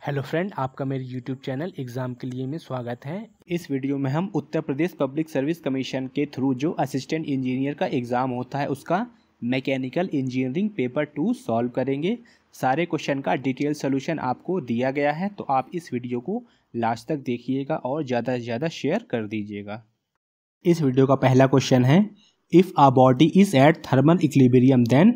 Hello friend, आपका मेरे YouTube channel exam के लिए में स्वागत है। इस वीडियो में हम Uttar Pradesh public service commission के थ्रू जो असिस्टेंट इंजीनियर का एग्ज़ाम होता है उसका मैकेनिकल इंजीनियरिंग पेपर 2 सॉल्व करेंगे। सारे क्वेश्चन का डिटेल सोल्यूशन आपको दिया गया है, तो आप इस वीडियो को लास्ट तक देखिएगा और ज़्यादा से ज़्यादा शेयर कर दीजिएगा। इस वीडियो का पहला क्वेश्चन है, if a body is at thermal equilibrium then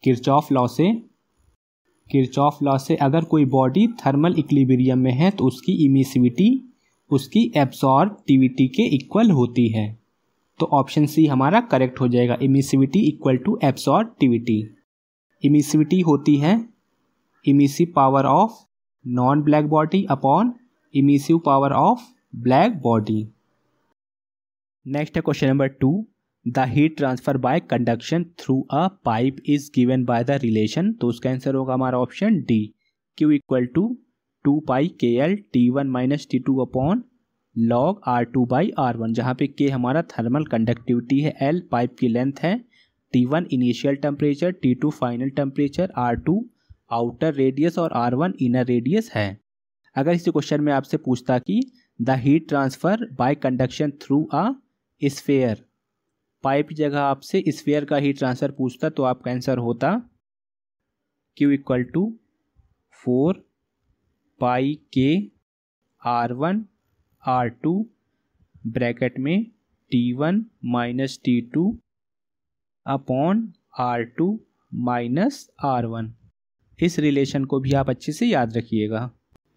Kirchhoff law से अगर कोई बॉडी थर्मल इक्विलिब्रियम में है तो उसकी इमिसिविटी उसकी एब्सॉर्बिविटी के इक्वल होती है। तो ऑप्शन सी हमारा करेक्ट हो जाएगा, emissivity equal to absorptivity. Emissivity होती है emissive power of non black body upon emissive power of black body. Next है question number 2, the heat transfer by conduction through a pipe is given by the relation. तो उसका answer होगा हमारा option D, Q equal to 2 pi KL T1 minus T2 upon log R2 by R1, जहाँ पे K हमारा thermal conductivity है, L pipe की length है, T1 initial temperature, T2 final temperature, R2 outer radius और R1 inner radius है। अगर इस क्वेश्चन में आपसे पूछता कि the heat transfer by conduction through a sphere, pipe की जगह आपसे स्फीयर का हीट ट्रांसफर पूछता तो आपका आंसर होता Q equal to 4 pi K R1 R2 bracket में T1 minus T2 upon R2 minus R1। इस रिलेशन को भी आप अच्छे से याद रखिएगा।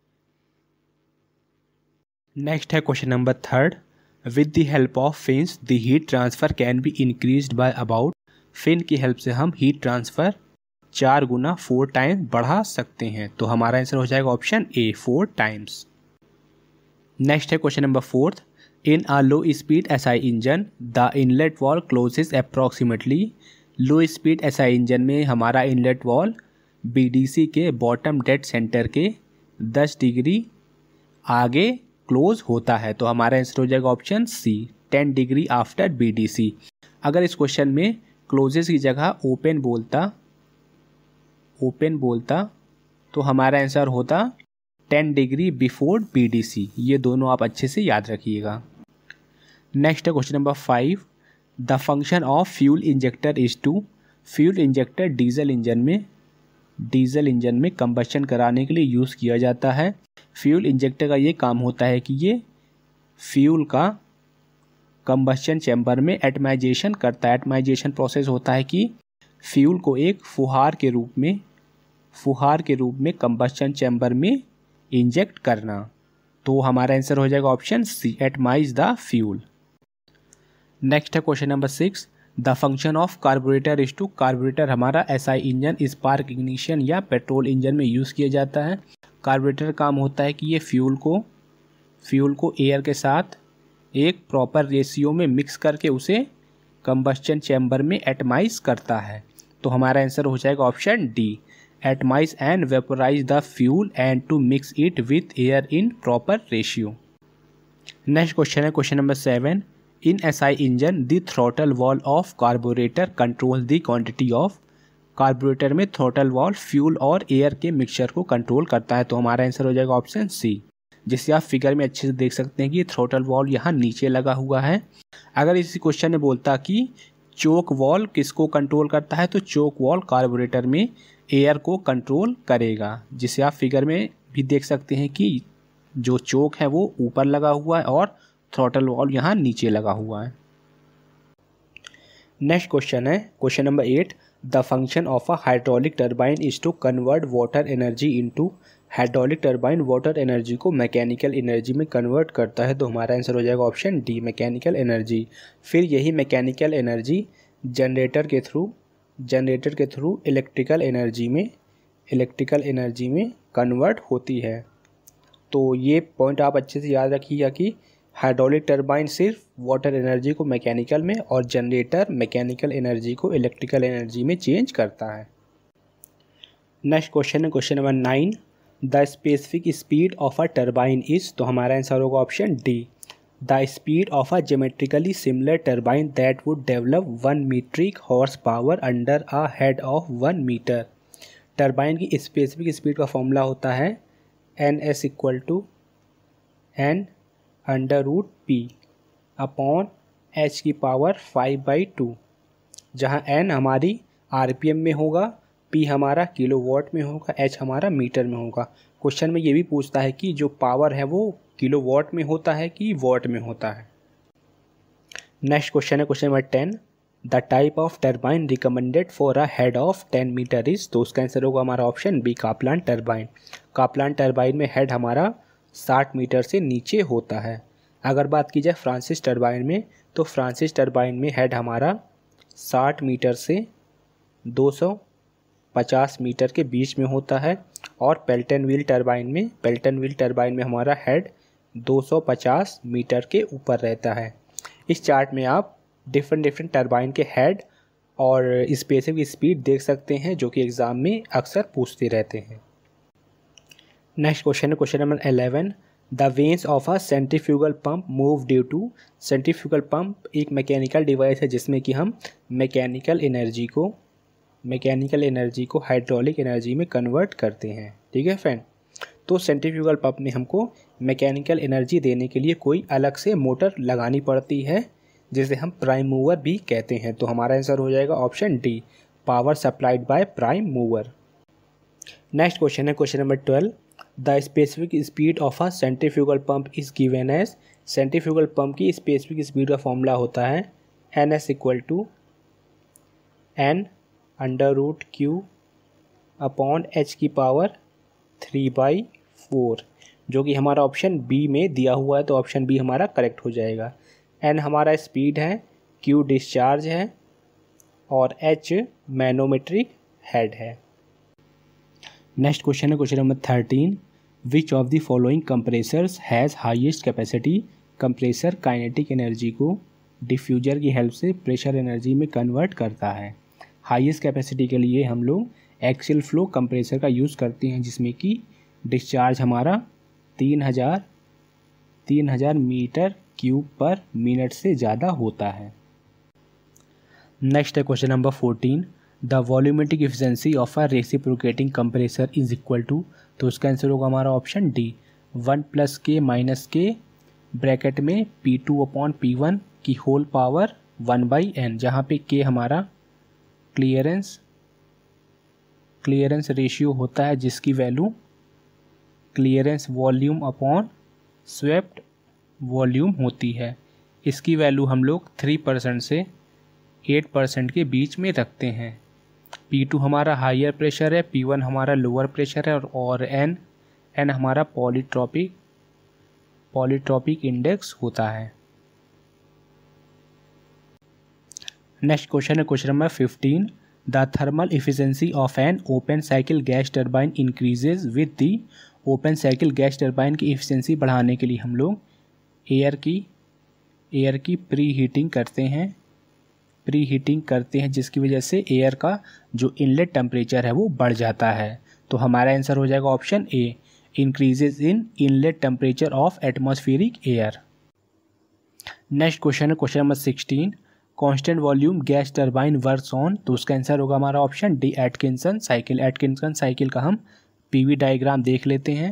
नेक्स्ट है question number 3, with the help of fins the heat transfer can be increased by about. Fin की हेल्प से हम हीट ट्रांसफ़र 4 गुना 4 टाइम्स बढ़ा सकते हैं। तो हमारा आंसर हो जाएगा ऑप्शन ए, 4 टाइम्स। नेक्स्ट है question number 4, in a low speed SI engine the inlet valve closes approximately. Low speed SI engine में हमारा इनलेट वॉल BDC के बॉटम डेड सेंटर के 10 डिग्री आगे क्लोज होता है। तो हमारा आंसर हो जाएगा option C, 10 degree after BDC। अगर इस क्वेश्चन में क्लोजेस की जगह ओपन बोलता तो हमारा आंसर होता 10 डिग्री बिफोर BDC। ये दोनों आप अच्छे से याद रखिएगा। नेक्स्ट है question number 5, the function of fuel injector is to. Fuel injector diesel engine में कंबशन कराने के लिए यूज़ किया जाता है। फ्यूल इंजेक्टर का ये काम होता है कि ये फ्यूल का कंबशन चैम्बर में एटमाइजेशन करता है। एटमाइजेशन प्रोसेस होता है कि फ्यूल को एक फुहार के रूप में कंबशन चैम्बर में इंजेक्ट करना। तो हमारा आंसर हो जाएगा option C, atomize the fuel. Next है question number 6, the function of carburettor is to. Carburettor हमारा SI इंजन, स्पार्क इग्निशन या पेट्रोल इंजन में यूज़ किया जाता है। कार्बोरेटर काम होता है कि ये फ्यूल को एयर के साथ एक प्रॉपर रेशियो में मिक्स करके उसे कंबस्शन चैम्बर में एटमाइज करता है। तो हमारा आंसर हो जाएगा option D, atomize and vaporize the fuel and to mix it with air in proper ratio. Next question है question number 7, in SI engine the throttle valve of carburettor control the quantity of. Carburettor में throttle valve fuel और air के mixture को control करता है। तो हमारा answer हो जाएगा ऑप्शन सी, जिसे आप फिगर में अच्छे से देख सकते हैं कि थ्रॉटल वॉल यहाँ नीचे लगा हुआ है। अगर इसी क्वेश्चन में बोलता कि चोक वॉल किसको कंट्रोल करता है, तो चोक वॉल कार्बोरेटर में एयर को कंट्रोल करेगा, जिसे आप फिगर में भी देख सकते हैं कि जो चोक है वो ऊपर लगा हुआ है और थ्रॉटल वॉल यहाँ नीचे लगा हुआ है। नेक्स्ट क्वेश्चन है question number 8, the function of a hydraulic turbine is to convert water energy into. Hydraulic turbine water energy को मैकेनिकल एनर्जी में कन्वर्ट करता है। तो हमारा आंसर हो जाएगा ऑप्शन डी, मैकेनिकल एनर्जी। फिर यही मैकेनिकल एनर्जी जनरेटर के थ्रू इलेक्ट्रिकल एनर्जी में कन्वर्ट होती है। तो ये पॉइंट आप अच्छे से याद रखिएगा कि हाइड्रोलिक टर्बाइन सिर्फ वाटर एनर्जी को मैकेनिकल में और जनरेटर मैकेनिकल एनर्जी को इलेक्ट्रिकल एनर्जी में चेंज करता है। नेक्स्ट क्वेश्चन है question number 9, the specific speed of a turbine is. तो हमारा आंसर होगा option D, the speed of a geometrically similar turbine that would develop 1 metric horse power under a head of 1 metre. Turbine की specific speed का formula होता है N S equal to N under root P upon H की power 5/2, जहाँ N हमारी RPM में होगा, P हमारा किलोवाट में होगा, एच हमारा मीटर में होगा। क्वेश्चन में ये भी पूछता है कि जो पावर है वो किलोवाट में होता है कि वॉट में होता है। नेक्स्ट क्वेश्चन है question number 10, the type of turbine recommended for a head of 10 metre इज। तो उसका आंसर होगा हमारा option B, Kaplan turbine. Kaplan turbine में हेड हमारा 60 मीटर से नीचे होता है। अगर बात की जाए फ्रांसिस टर्बाइन में, तो फ्रांसिस टर्बाइन में हेड हमारा 60 मीटर से 250 मीटर के बीच में होता है। और पेल्टन व्हील टर्बाइन में हमारा हेड 250 मीटर के ऊपर रहता है। इस चार्ट में आप डिफरेंट टर्बाइन के हेड और स्पेसिफिक स्पीड देख सकते हैं, जो कि एग्ज़ाम में अक्सर पूछते रहते हैं। नेक्स्ट क्वेश्चन है question number 11, the vanes of a centrifugal pump move due to. Centrifugal pump एक मैकेनिकल डिवाइस है जिसमें कि हम मैकेनिकल एनर्जी को हाइड्रोलिक एनर्जी में कन्वर्ट करते हैं। ठीक है फ्रेंड, तो सेंट्रीफ्यूगल पंप में हमको मैकेनिकल एनर्जी देने के लिए कोई अलग से मोटर लगानी पड़ती है, जिसे हम प्राइम मूवर भी कहते हैं। तो हमारा आंसर हो जाएगा option D, power supplied by prime mover. Next question है question number 12, the specific speed of a centrifugal pump is given as. Centrifugal pump की स्पेसिफिक स्पीड का फॉर्मूला होता है N S equal to N under root Q upon H की power 3/4, जो कि हमारा option B में दिया हुआ है। तो ऑप्शन बी हमारा करेक्ट हो जाएगा। एन हमारा स्पीड है, क्यू डिस्चार्ज है और एच मैनोमेट्रिक हेड है। नेक्स्ट क्वेश्चन है question number 13, which of the following compressors has highest capacity. Compressor kinetic energy को डिफ्यूजर की हेल्प से प्रेशर एनर्जी में कन्वर्ट करता है। हाईएस्ट कैपेसिटी के लिए हम लोग एक्सियल फ्लो कंप्रेसर का यूज़ करते हैं, जिसमें कि डिस्चार्ज हमारा 3000 मीटर क्यूब पर मिनट से ज़्यादा होता है। नेक्स्ट है question number 14, the volumetric efficiency of a reciprocating compressor is equal to. तो उसका आंसर होगा हमारा ऑप्शन डी, 1 + k - ब्रैकेट में P2/P1 की होल पावर 1/n, जहाँ पे k हमारा क्लियरेंस रेशियो होता है, जिसकी value clearance volume upon swept volume होती है। इसकी वैल्यू हम लोग 3% से 8% के बीच में रखते हैं। P2 हमारा हायर प्रेशर है, P1 हमारा लोअर प्रेशर है और N हमारा पॉलीट्रॉपिक इंडेक्स होता है। नेक्स्ट क्वेश्चन है question number 15, the thermal efficiency of an open cycle gas turbine increases with the. Open cycle gas turbine की एफिशिएंसी बढ़ाने के लिए हम लोग एयर की प्री हीटिंग करते हैं, जिसकी वजह से एयर का जो इनलेट टेम्परेचर है वो बढ़ जाता है। तो हमारा आंसर हो जाएगा option A, increases in inlet temperature of atmospheric air. Next question है question number 16, constant volume gas turbine works on. तो उसका आंसर होगा हमारा option D, Atkinson cycle. Atkinson cycle का हम पीवी डायग्राम देख लेते हैं।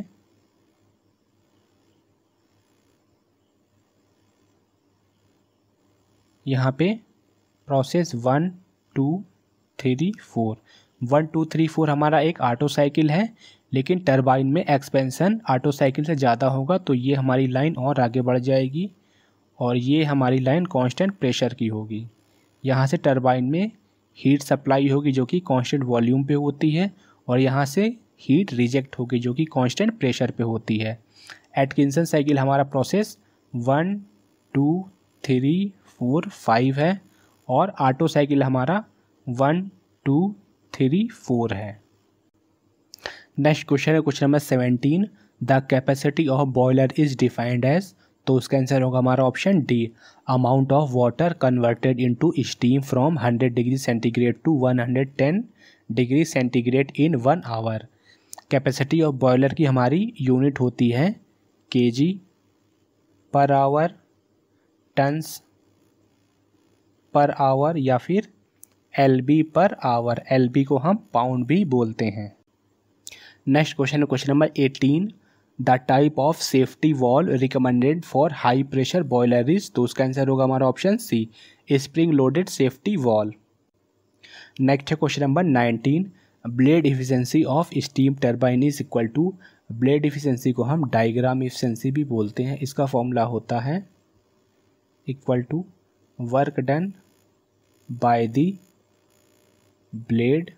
यहाँ पे प्रोसेस 1 2 3 4 1 2 3 4 हमारा एक ऑटो साइकिल है, लेकिन टरबाइन में एक्सपेंशन ऑटो साइकिल से ज़्यादा होगा, तो ये हमारी लाइन और आगे बढ़ जाएगी और ये हमारी लाइन कांस्टेंट प्रेशर की होगी। यहाँ से टरबाइन में हीट सप्लाई होगी जो कि कांस्टेंट वॉल्यूम पे होती है, और यहाँ से हीट रिजेक्ट होगी जो कि कांस्टेंट प्रेशर पे होती है। एटकिंसन साइकिल हमारा प्रोसेस 1 2 3 4 5 है और ऑटो साइकिल हमारा 1 2 3 4 है। नेक्स्ट क्वेश्चन है question number 17, the capacity of boiler is defined as. तो उसका आंसर होगा हमारा option D, amount of water converted into steam from 100 degree centigrade to 110 degree centigrade in 1 hour. Capacity of boiler की हमारी unit होती है kg per hour, turns per hour या फिर LB पर आवर। LB को हम पाउंड भी बोलते हैं। नेक्स्ट क्वेश्चन है question number 18, the type of safety valve recommended for high pressure boiler is, तो उसका आंसर होगा हमारा option C, spring loaded safety valve. Next है question number 19, blade efficiency of steam turbine is equal to, blade efficiency को हम diagram efficiency भी बोलते हैं, इसका फॉर्मूला होता है equal to work done by the blade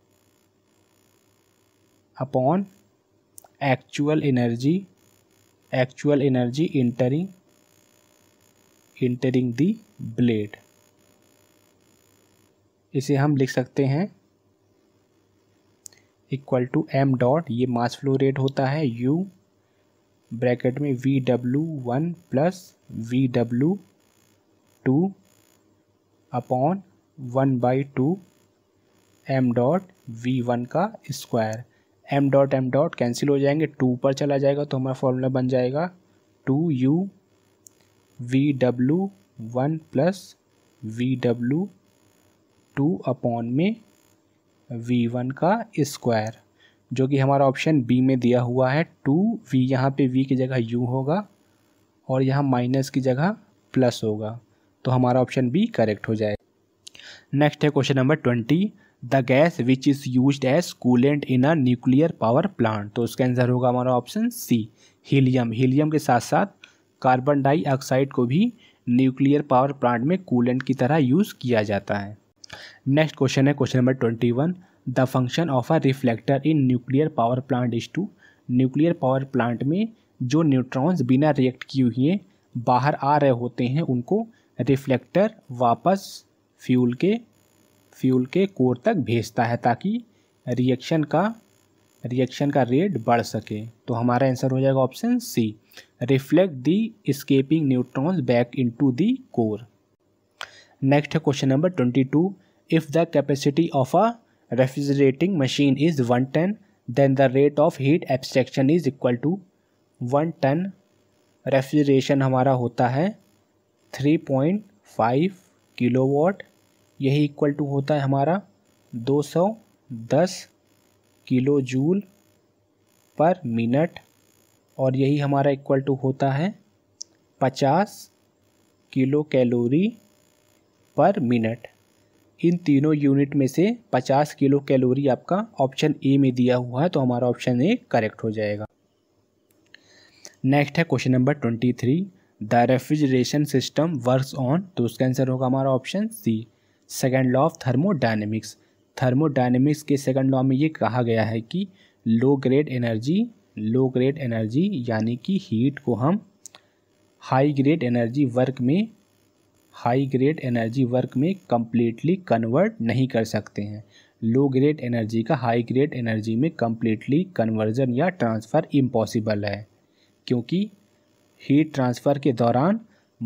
upon actual energy entering the blade. इसे हम लिख सकते हैं इक्वल टू एम डॉट, ये मास फ्लो रेट होता है, यू ब्रैकेट में VW1 plus VW2 upon 1/2 M dot V1 का स्क्वायर। एम डॉट कैंसिल हो जाएंगे, 2 पर चला जाएगा तो हमारा फॉर्मूला बन जाएगा 2U VW1 plus VW2 upon में V1 का स्क्वायर, जो कि हमारा ऑप्शन बी में दिया हुआ है 2V, यहाँ पे V की जगह U होगा और यहाँ माइनस की जगह प्लस होगा, तो हमारा ऑप्शन बी करेक्ट हो जाए। नेक्स्ट है question number 20, the gas which is used as coolant in a nuclear power plant, तो उसका आंसर होगा हमारा ऑप्शन सी, हीलियम। हीलियम के साथ साथ कार्बन डाइऑक्साइड को भी न्यूक्लियर पावर प्लांट में कूलेंट की तरह यूज़ किया जाता है। नेक्स्ट क्वेश्चन है question number 21, the function of a reflector in nuclear power plant is to, nuclear power plant में जो न्यूट्रॉन्स बिना रिएक्ट किए हुए बाहर आ रहे होते हैं उनको रिफ्लेक्टर वापस फ्यूल के कोर तक भेजता है ताकि रिएक्शन का रेट बढ़ सके, तो हमारा आंसर हो जाएगा option C, reflect the escaping neutrons back into the core. Next है question number 22, if the capacity of a refrigerating machine is 1 ton then the rate of heat abstraction is equal to, 1 ton refrigeration हमारा होता है 3.5 kilowatt, यही equal to होता है हमारा 210 kilo joule पर minute, और यही हमारा इक्वल टू होता है 50 किलो कैलोरी पर मिनट। इन तीनों यूनिट में से 50 किलो कैलोरी आपका ऑप्शन ए में दिया हुआ है, तो हमारा ऑप्शन ए करेक्ट हो जाएगा। नेक्स्ट है question number 23, the refrigeration system works on, तो उसका आंसर होगा हमारा option C, second law of thermodynamics. Thermodynamics के सेकेंड लॉ में ये कहा गया है कि लो ग्रेड एनर्जी यानी कि हीट को हम हाई ग्रेड एनर्जी वर्क में कंप्लीटली कन्वर्ट नहीं कर सकते हैं। लो ग्रेड एनर्जी का हाई ग्रेड एनर्जी में कंप्लीटली कन्वर्जन या ट्रांसफ़र इम्पॉसिबल है, क्योंकि हीट ट्रांसफ़र के दौरान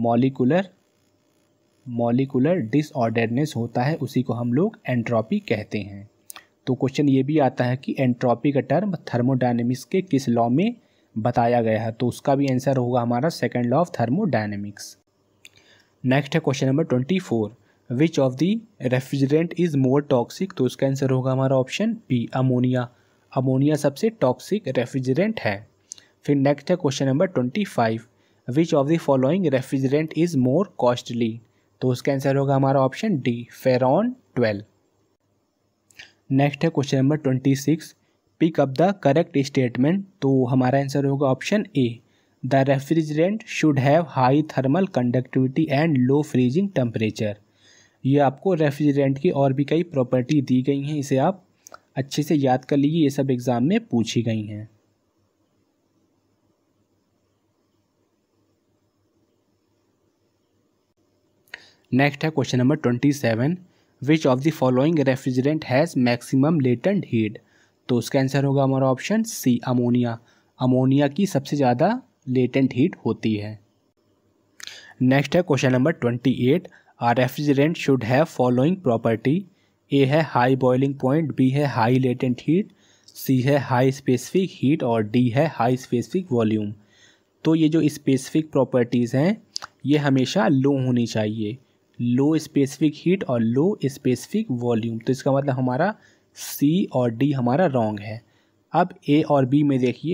मॉलिकुलर डिसऑर्डरनेस होता है, उसी को हम लोग एंट्रोपी कहते हैं। तो क्वेश्चन ये भी आता है कि एंट्रोपी का टर्म थर्मोडायनेमिक्स के किस लॉ में बताया गया है, तो उसका भी आंसर होगा हमारा second law of thermodynamics. Next है question number 24, which of the refrigerant is more toxic, तो उसका आंसर होगा हमारा ऑप्शन बी, अमोनिया। अमोनिया सबसे टॉक्सिक रेफ्रिजरेंट है। फिर नेक्स्ट है question number 25, which of the following refrigerant is more costly, तो उसका आंसर होगा हमारा ऑप्शन डी, फेरॉन 12। नेक्स्ट है question number 26, pick up the correct statement, तो हमारा आंसर होगा option A, the refrigerant should have high thermal conductivity and low freezing temperature. ये आपको रेफ्रिजरेंट की और भी कई प्रॉपर्टी दी गई हैं, इसे आप अच्छे से याद कर लीजिए, ये सब एग्जाम में पूछी गई हैं। नेक्स्ट है question number 27, which of the following refrigerant has maximum latent heat, तो उसका आंसर होगा हमारा ऑप्शन सी, अमोनिया। अमोनिया की सबसे ज़्यादा लेटेंट हीट होती है। नेक्स्ट है question number 28, a refrigerant should have following property, A है हाई बॉइलिंग पॉइंट, बी है हाई लेटेंट हीट, सी है हाई स्पेसिफिक हीट और डी है हाई स्पेसिफिक वॉल्यूम। तो ये जो स्पेसिफिक प्रॉपर्टीज़ हैं ये हमेशा लो होनी चाहिए, लो स्पेसिफिक हीट और लो स्पेसिफिक वॉल्यूम, तो इसका मतलब हमारा सी और डी हमारा रॉन्ग है। अब ए और बी में देखिए,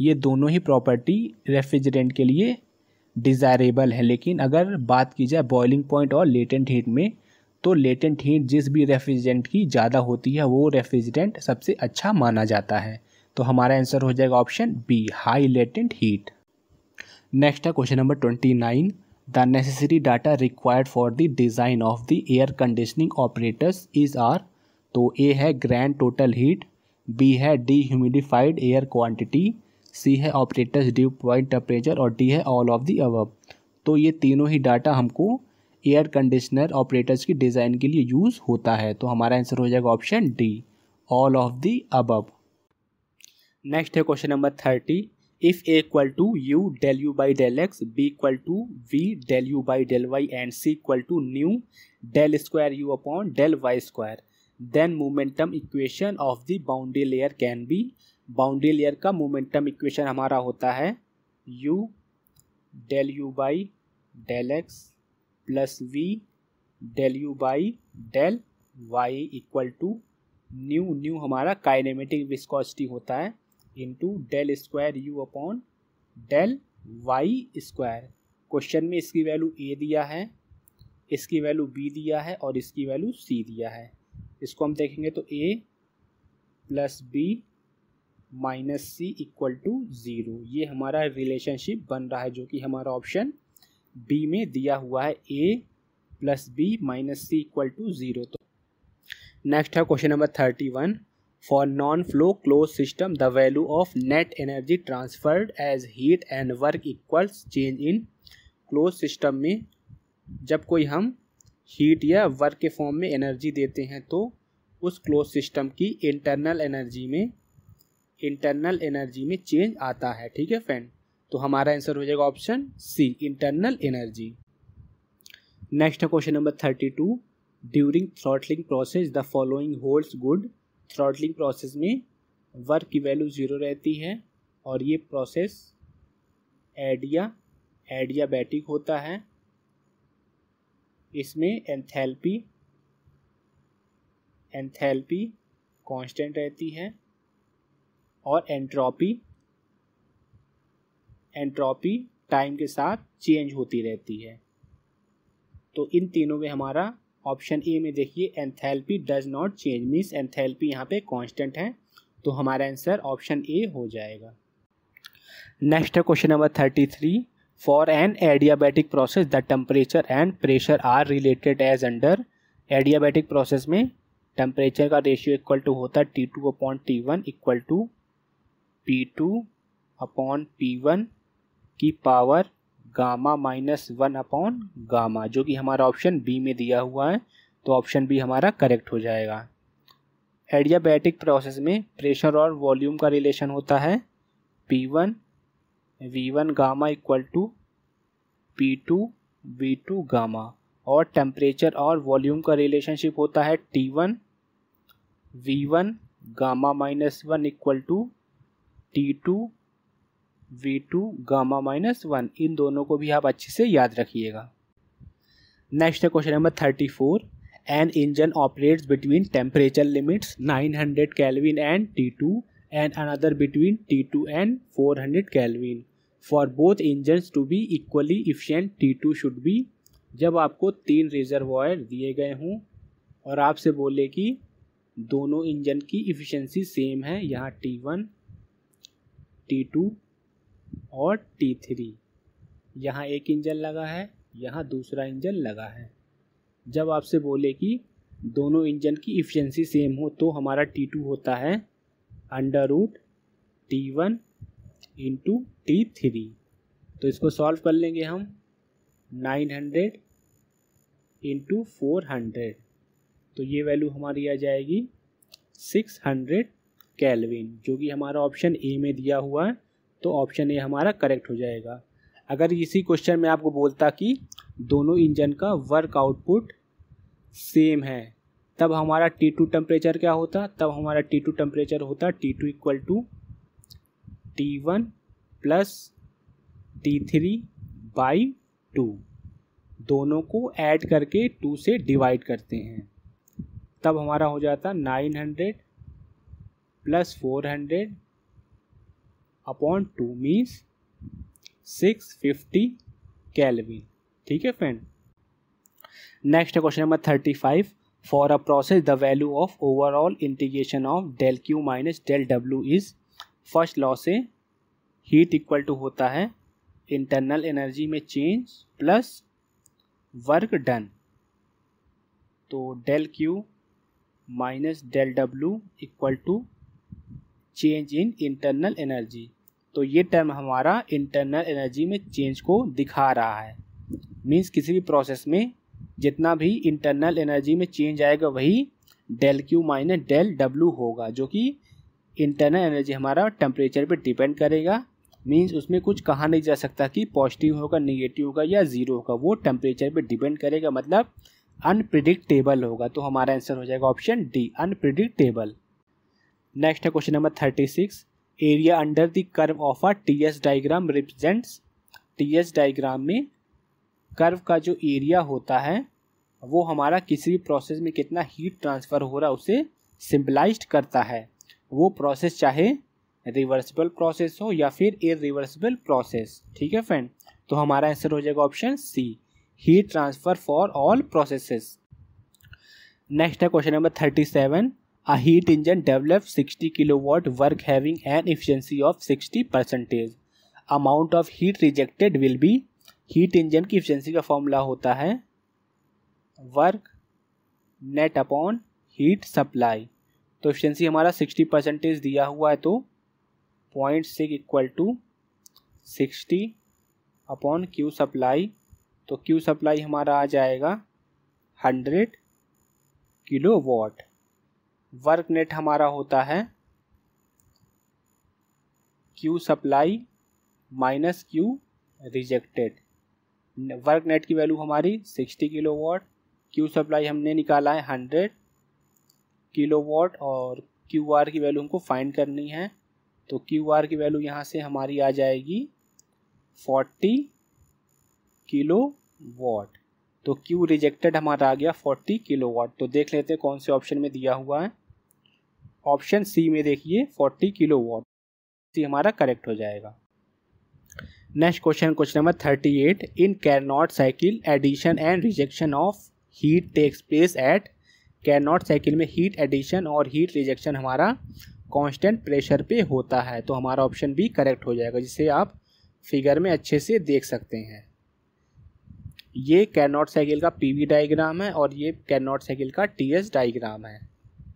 ये दोनों ही प्रॉपर्टी रेफ्रिजरेंट के लिए डिज़ायरेबल है। लेकिन अगर बात की जाए बॉइलिंग पॉइंट और लेटेंट हीट में, तो लेटेंट हीट जिस भी रेफ्रिजरेंट की ज़्यादा होती है वो रेफ्रिजरेंट सबसे अच्छा माना जाता है। तो हमारा आंसर हो जाएगा option B, high latent heat. Next है question number 29, the necessary data required for the design of the air conditioning operators is are. तो ए है ग्रैंड टोटल हीट, बी है डीह्यूमिडिफाइड एयर क्वांटिटी, सी है operators dew point temperature और D है all of the above. तो ये तीनों ही डाटा हमको एयर कंडीशनर ऑपरेटर्स की डिज़ाइन के लिए यूज़ होता है। तो हमारा आंसर हो जाएगा option D, all of the above. Next है question number 30, if a equal to u del u by del x, b equal to v del u by del y and c equal to nu del square u upon del y square, then momentum equation of the boundary layer can be. Boundary layer का momentum equation हमारा होता है u del u by del x plus we del u by del y equal to nu हमारा kinematic viscosity होता है into del square u upon del y square. Question में इसकी value a दिया है, इसकी वैल्यू b दिया है और इसकी वैल्यू c दिया है। इसको हम देखेंगे तो a plus b minus c equal to 0, ये हमारा रिलेशनशिप बन रहा है जो कि हमारा ऑप्शन बी में दिया हुआ है, a plus b minus c equal to 0। तो नेक्स्ट है question number 31, for non flow close system the value of net energy transferred as heat and work equals change in. Close system में जब कोई हम हीट या work के form में energy देते हैं तो उस क्लोज सिस्टम की इंटरनल एनर्जी में चेंज आता है। ठीक है फ्रेंड, तो हमारा आंसर हो जाएगा option C, internal energy. Next है question number 32, during throttling process the following holds good. Throttling process में वर्क की वैल्यू 0 रहती है और ये प्रोसेस एडियाबैटिक होता है। इसमें एंथैल्पी कांस्टेंट रहती है और एंट्रोपी टाइम के साथ चेंज होती रहती है। तो इन तीनों में हमारा ऑप्शन ए में देखिए enthalpy does not change, means enthalpy यहाँ पे कांस्टेंट है। तो हमारा आंसर ऑप्शन ए हो जाएगा। नेक्स्ट है question number 33, for an adiabatic process the temperature and pressure are related as under. Adiabatic process में टेम्परेचर का रेशियो इक्वल टू होता है T2 upon T1 equal to P2 upon P1 की power gamma minus 1 upon gamma, जो कि हमारा option B में दिया हुआ है। तो ऑप्शन बी हमारा करेक्ट हो जाएगा। एडियाबैटिक प्रोसेस में प्रेशर और वॉल्यूम का रिलेशन होता है P1 V1 gamma equal to P2 V2 gamma, और टेम्परेचर और वॉल्यूम का रिलेशनशिप होता है T1 V1 gamma minus 1 equal to T2 V2 gamma minus 1। इन दोनों को भी आप अच्छे से याद रखिएगा। नेक्स्ट है question number 34, an engine operates between temperature limits 900 kelvin and T2 and another between T2 and 400 kelvin, for both engines to be equally efficient T2 should be. जब आपको 3 रिजर्वॉयर दिए गए हों और आपसे बोले कि दोनों इंजन की इफिशिएंसी सेम है, यहाँ T1 T2 और T3, यहाँ एक इंजन लगा है, यहाँ दूसरा इंजन लगा है। जब आपसे बोले कि दोनों इंजन की इफिशिएंसी सेम हो तो हमारा T2 होता है under root T1 into T3। तो इसको सॉल्व कर लेंगे हम 900 इंटू 400, तो ये वैल्यू हमारी आ जाएगी 600 केल्विन, जो कि हमारा ऑप्शन ए में दिया हुआ है। तो ऑप्शन ए हमारा करेक्ट हो जाएगा। अगर इसी क्वेश्चन में आपको बोलता कि दोनों इंजन का वर्क आउटपुट सेम है, तब हमारा T2 टेम्परेचर क्या होता? तब हमारा T2 टेम्परेचर होता T2 equal to T1 plus T3 by 2, दोनों को ऐड करके 2 से डिवाइड करते हैं, तब हमारा हो जाता 900 प्लस 400 अपॉन 2 मीन्स 650 केल्विन। ठीक है फ्रेंड। नेक्स्ट है question number 35। For a process the value of overall integration of del q minus del डब्ल्यू इज। फर्स्ट लॉ से हीट इक्वल टू होता है इंटरनल एनर्जी में चेंज प्लस वर्क डन। तो del q minus del डब्ल्यू equal to change in internal energy. तो ये term हमारा इंटरनल एनर्जी में चेंज को दिखा रहा है। मीन्स किसी भी प्रोसेस में जितना भी इंटरनल एनर्जी में चेंज आएगा वही डेल क्यू माइनस डेल डब्ल्यू होगा, जो कि इंटरनल एनर्जी हमारा टेम्परेचर पे डिपेंड करेगा। मीन्स उसमें कुछ कहा नहीं जा सकता कि पॉजिटिव होगा, नेगेटिव होगा या ज़ीरो होगा, वो टेम्परेचर पे डिपेंड करेगा, मतलब अनप्रिडिक्टेबल होगा। तो हमारा आंसर हो जाएगा ऑप्शन डी, अनप्रिडिक्टेबल। नेक्स्ट है question number 36। Area under the curve of a TS diagram represents. TS diagram में कर्व का जो एरिया होता है वो हमारा किसी भी प्रोसेस में कितना हीट ट्रांसफ़र हो रहा है उसे सिंबलाइज्ड करता है। वो प्रोसेस चाहे रिवर्सिबल प्रोसेस हो या फिर इरिवर्सिबल प्रोसेस। ठीक है फ्रेंड। तो हमारा आंसर हो जाएगा option C, heat transfer for all processes. Next है question number 37। A heat engine develops 60 kilowatt work having an efficiency of 60%. Amount of heat rejected will be। Heat engine की efficiency का formula होता है work net upon heat supply. तो efficiency हमारा 60% दिया हुआ है, तो 0.6 equal to 60 upon q supply. तो क्यू सप्लाई हमारा आ जाएगा 100 किलोवाट। वर्क नेट हमारा होता है q supply minus q rejected. Work net की वैल्यू हमारी 60 किलोवाट, क्यू सप्लाई हमने निकाला है 100 किलोवाट और क्यू आर की वैल्यू हमको फाइंड करनी है। तो क्यू आर की वैल्यू यहाँ से हमारी आ जाएगी 40 किलोवाट। तो क्यू रिजेक्टेड हमारा आ गया 40 किलोवाट। तो देख लेते हैं कौन से ऑप्शन में दिया हुआ है। ऑप्शन सी में देखिए 40 किलोवाट, सी हमारा करेक्ट हो जाएगा। Next question, question number 38। In Carnot cycle addition and rejection of heat takes place at. Carnot cycle में हीट एडिशन और हीट रिजेक्शन हमारा कांस्टेंट प्रेशर पे होता है। तो हमारा ऑप्शन बी करेक्ट हो जाएगा, जिसे आप फिगर में अच्छे से देख सकते हैं। ये कैरनॉट साइकिल का पीवी डायग्राम है और ये कैरनॉट साइकिल का टीएस डायग्राम है।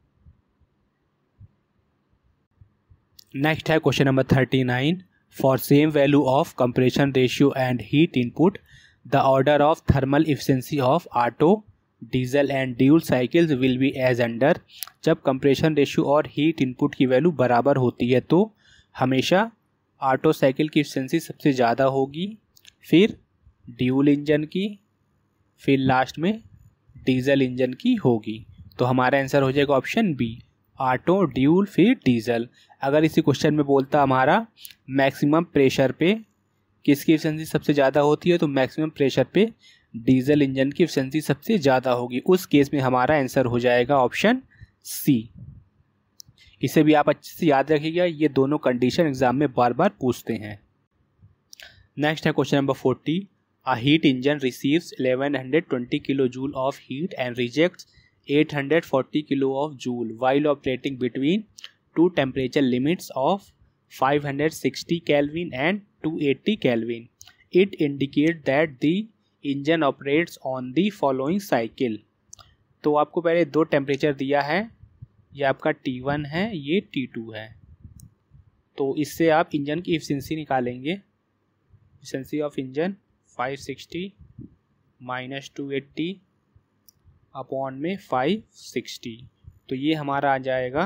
नेक्स्ट है question number 39। For same value of compression ratio and heat input the order of thermal efficiency of Otto diesel and dual cycles will be as under. जब compression ratio और heat input की value बराबर होती है तो हमेशा auto cycle की efficiency सबसे ज़्यादा होगी, फिर ड्यूल इंजन की, फिर लास्ट में डीजल इंजन की होगी। तो हमारा आंसर हो जाएगा ऑप्शन बी, ऑटो ड्यूल फिर डीजल। अगर इसी क्वेश्चन में बोलता हमारा मैक्सिमम प्रेशर पे किसकी एफिशिएंसी सबसे ज़्यादा होती है, तो मैक्सिमम प्रेशर पे डीजल इंजन की एफिशिएंसी सबसे ज़्यादा होगी। उस केस में हमारा आंसर हो जाएगा ऑप्शन सी। इसे भी आप अच्छे से याद रखिएगा, ये दोनों कंडीशन एग्जाम में बार बार पूछते हैं। नेक्स्ट है question number 40। A heat engine receives 1120 kilo joule of heat and rejects 840 kilo of joule while operating between two temperature limits of 560 Kelvin and 280 Kelvin. It indicates that the engine operates on the following cycle. तो आपको पहले दो temperature दिया है, ये आपका T1 है, ये T2 है। तो इससे आप इंजन की एफिशिएंसी निकालेंगे। Efficiency of engine 560 minus 280 upon में 560, तो ये हमारा आ जाएगा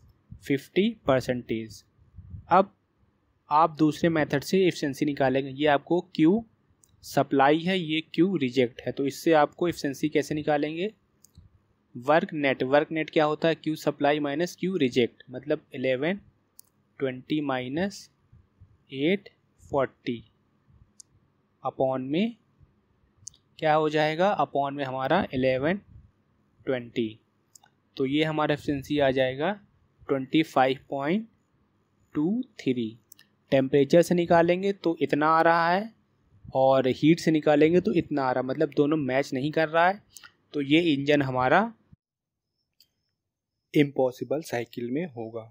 50%। अब आप दूसरे मेथड से एफिशिएंसी निकालेंगे। ये आपको क्यू सप्लाई है, ये क्यू रिजेक्ट है। तो इससे आपको एफिशिएंसी कैसे निकालेंगे, वर्क नेट क्या होता है, q supply minus q reject, मतलब 1120 माइनस 840 अपॉन में क्या हो जाएगा, अपॉन में हमारा 1120। तो ये हमारा एफिशिएंसी आ जाएगा 25.23। टेम्परेचर से निकालेंगे तो इतना आ रहा है और हीट से निकालेंगे तो इतना आ रहा है, मतलब दोनों मैच नहीं कर रहा है, तो ये इंजन हमारा इम्पॉसिबल साइकिल में होगा।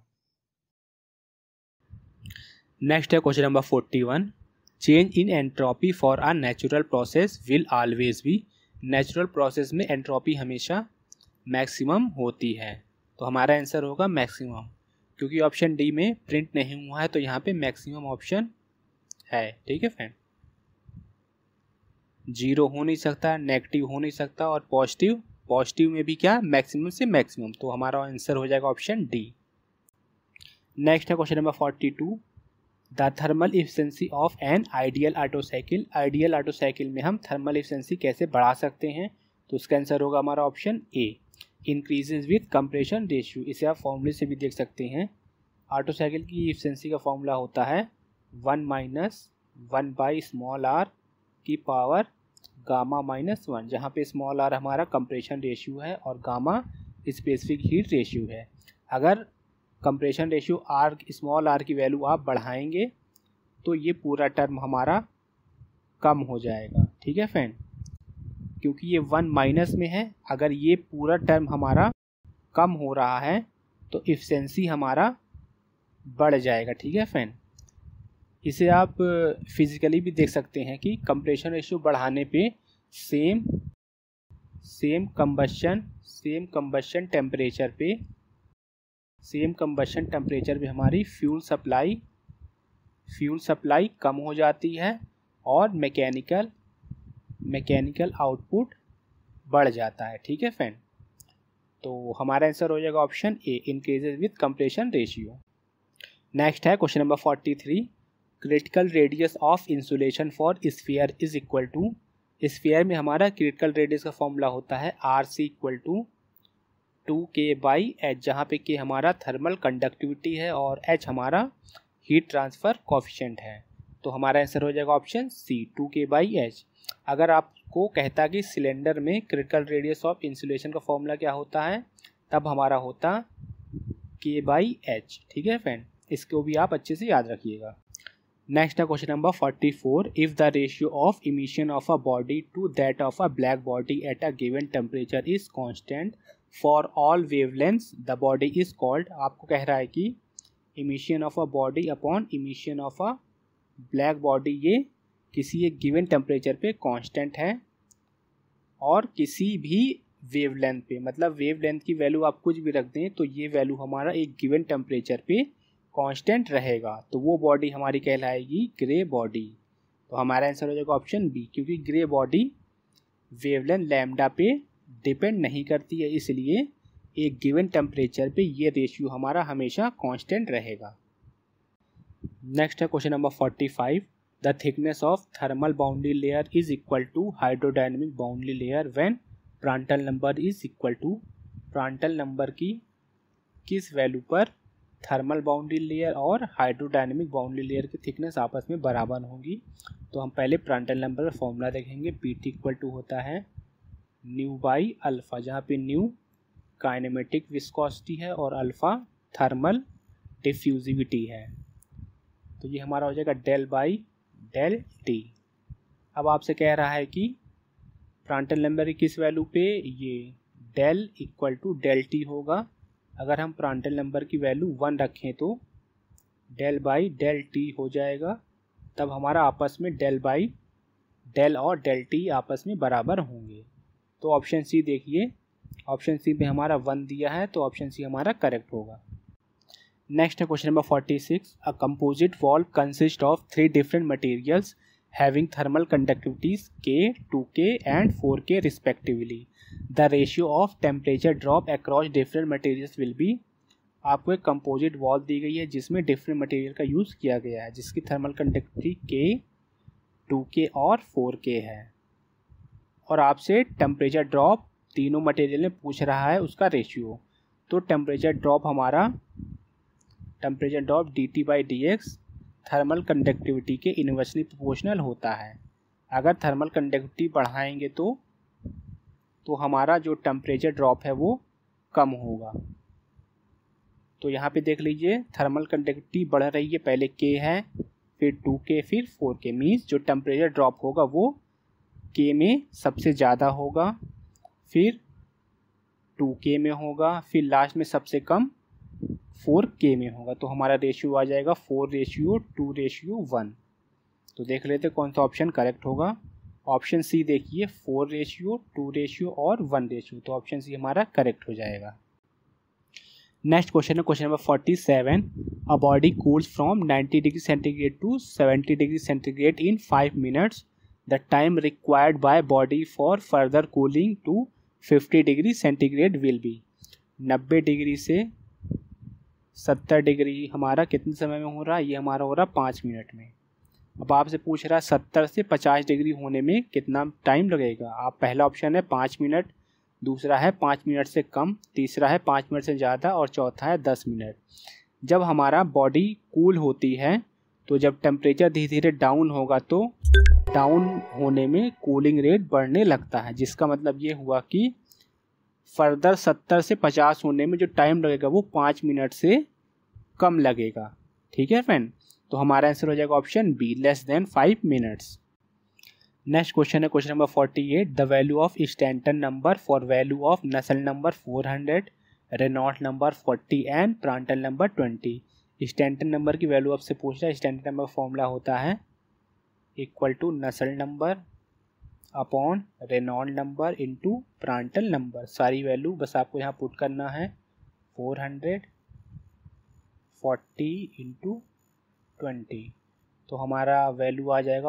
नेक्स्ट है question number 41, change in entropy for a natural process will always be. Natural process में एंट्रोपी हमेशा मैक्सिमम होती है, तो हमारा आंसर होगा मैक्सिमम, क्योंकि ऑप्शन डी में प्रिंट नहीं हुआ है तो यहाँ पे मैक्सिमम ऑप्शन है। ठीक है फ्रेंड, जीरो हो नहीं सकता, नेगेटिव हो नहीं सकता, और पॉजिटिव में भी क्या मैक्सिमम से मैक्सिमम, तो हमारा आंसर हो जाएगा ऑप्शन डी। नेक्स्ट है question number 42, the thermal efficiency of an ideal Otto cycle. Ideal Otto cycle में हम थर्मल इफिशिएंसी कैसे बढ़ा सकते हैं, तो उसका आंसर होगा हमारा option A, increases with compression ratio. इसे आप फॉर्मूले से भी देख सकते हैं। ऑटो साइकिल की इफिशिएंसी का फॉर्मूला होता है 1 - 1/r की पावर गामा-1, जहाँ पे स्मॉल आर हमारा कंप्रेशन रेशियो है और गामा स्पेसिफिक हीट रेशियो है। अगर compression ratio R small R की वैल्यू आप बढ़ाएंगे तो ये पूरा टर्म हमारा कम हो जाएगा। ठीक है फ्रेंड, क्योंकि ये 1 माइनस में है, अगर ये पूरा टर्म हमारा कम हो रहा है तो इफिशिएंसी हमारा बढ़ जाएगा। ठीक है फ्रेंड, इसे आप फिजिकली भी देख सकते हैं कि कंप्रेशन रेशियो बढ़ाने पे सेम कंबशन टेम्परेचर पे हमारी फ्यूल सप्लाई कम हो जाती है और मैकेनिकल आउटपुट बढ़ जाता है। ठीक है फ्रेंड, तो हमारा आंसर हो जाएगा option A, increases with compression ratio. Next है question number 43, critical radius of insulation for sphere is equal to. Sphere में हमारा क्रिटिकल रेडियस का फॉर्मूला होता है RC इक्वल टू 2K/H, जहाँ पे K हमारा थर्मल कंडक्टिविटी है और H हमारा हीट ट्रांसफ़र कोफिशिएंट है, तो हमारा आंसर हो जाएगा ऑप्शन सी, 2K/H। अगर आपको कहता कि सिलेंडर में क्रिटिकल रेडियस ऑफ इंसुलेशन का फॉर्मूला क्या होता है, तब हमारा होता K/H। ठीक है फ्रेंड, इसको भी आप अच्छे से याद रखिएगा। नेक्स्ट है question number 44, if the ratio of emission of a body to that of a black body at a given temperature is constant for all wavelengths the body is called. आपको कह रहा है कि emission of a body upon emission of a black body ये किसी एक given temperature पे constant है और किसी भी वेवलेंथ पे, मतलब वेवलेंथ की वैल्यू आप कुछ भी रख दें तो ये वैल्यू हमारा एक गिवन टेम्परेचर पे कांस्टेंट रहेगा, तो वो बॉडी हमारी कहलाएगी ग्रे बॉडी। तो हमारा आंसर हो जाएगा ऑप्शन बी, क्योंकि ग्रे बॉडी वेवलेंथ लैम्डा पे डिपेंड नहीं करती है, इसलिए एक गिवन टेम्परेचर पे ये रेशियो हमारा हमेशा कांस्टेंट रहेगा। नेक्स्ट है question number 45, the thickness of thermal boundary layer is equal to hydrodynamic boundary layer when Prandtl number is equal to. Prandtl number की किस वैल्यू पर थर्मल बाउंड्री लेयर और हाइड्रोडायनेमिक बाउंड्री लेयर की थिकनेस आपस में बराबर होंगी। तो हम पहले प्रांटल नंबर का फॉर्मूला देखेंगे। PT इक्वल टू होता है ν/α, जहाँ पे न्यू काइनेमेटिक विस्कोसिटी है और अल्फ़ा थर्मल डिफ्यूजिविटी है, तो ये हमारा हो जाएगा del/del T। अब आपसे कह रहा है कि प्रांटल नंबर की किस वैल्यू पे ये del equal to del T होगा। अगर हम प्रांटल नंबर की वैल्यू 1 रखें तो del/del T हो जाएगा, तब हमारा आपस में del और del T आपस में बराबर होंगे। तो ऑप्शन सी देखिए, ऑप्शन सी में हमारा 1 दिया है, तो ऑप्शन सी हमारा करेक्ट होगा। नेक्स्ट है question number 46, a composite wall consist of 3 different materials having thermal conductivities K, 2K and 4K respectively. The ratio of temperature drop across different materials will be. आपको एक कंपोजिट वॉल दी गई है जिसमें different material का use किया गया है, जिसकी थर्मल कंडक्टिविटी K, 2K और 4K है, और आपसे टेम्परेचर ड्रॉप तीनों मटेरियल में पूछ रहा है उसका रेशियो। तो temperature drop dt/dx thermal conductivity के इनवर्सली प्रोपोर्शनल होता है। अगर थर्मल कंडक्टिविटी बढ़ाएंगे तो हमारा जो टेम्परेचर ड्रॉप है वो कम होगा। तो यहाँ पे देख लीजिए थर्मल कंडक्टिविटी बढ़ रही है, पहले K है, फिर 2K, फिर 4K, मीन्स जो टेम्परेचर ड्रॉप होगा वो K में सबसे ज़्यादा होगा, फिर 2K में होगा, फिर लास्ट में सबसे कम 4K में होगा। तो हमारा रेशियो आ जाएगा 4:2:1। तो देख लेते कौन सा ऑप्शन करेक्ट होगा। ऑप्शन सी देखिए 4:2 और 1, तो ऑप्शन सी हमारा करेक्ट हो जाएगा। नेक्स्ट क्वेश्चन है question number 47। A body cools from 90 degree centigrade to 70 degree centigrade in 5 minutes. The time required by body for further cooling to 50 degree centigrade will be. 90 degree से 70 degree हमारा कितने समय में हो रहा है, ये हमारा हो रहा 5 मिनट में। अब आपसे पूछ रहा है 70 से 50 डिग्री होने में कितना टाइम लगेगा। आप पहला ऑप्शन है 5 मिनट, दूसरा है 5 मिनट से कम, तीसरा है 5 मिनट से ज़्यादा और चौथा है 10 मिनट। जब हमारा बॉडी कूल होती है तो जब टेम्परेचर धीरे धीरे डाउन होगा तो डाउन होने में कूलिंग रेट बढ़ने लगता है, जिसका मतलब ये हुआ कि फर्दर 70 से 50 होने में जो टाइम लगेगा वो 5 मिनट से कम लगेगा। ठीक है फ्रेंड, तो हमारा आंसर हो जाएगा option B, less than 5 minutes. Next question है question number 48। The value of Stanton number for value of Nusselt number 400, Reynolds number 40 and Prandtl number 20। Stanton number की वैल्यू आपसे पूछ रहा है। स्टैंटन नंबर फॉर्मूला होता है equal to Nusselt number upon Reynolds number into Prandtl number. सारी value बस आपको यहाँ पुट करना है, 440 इंटू 20, तो हमारा वैल्यू आ जाएगा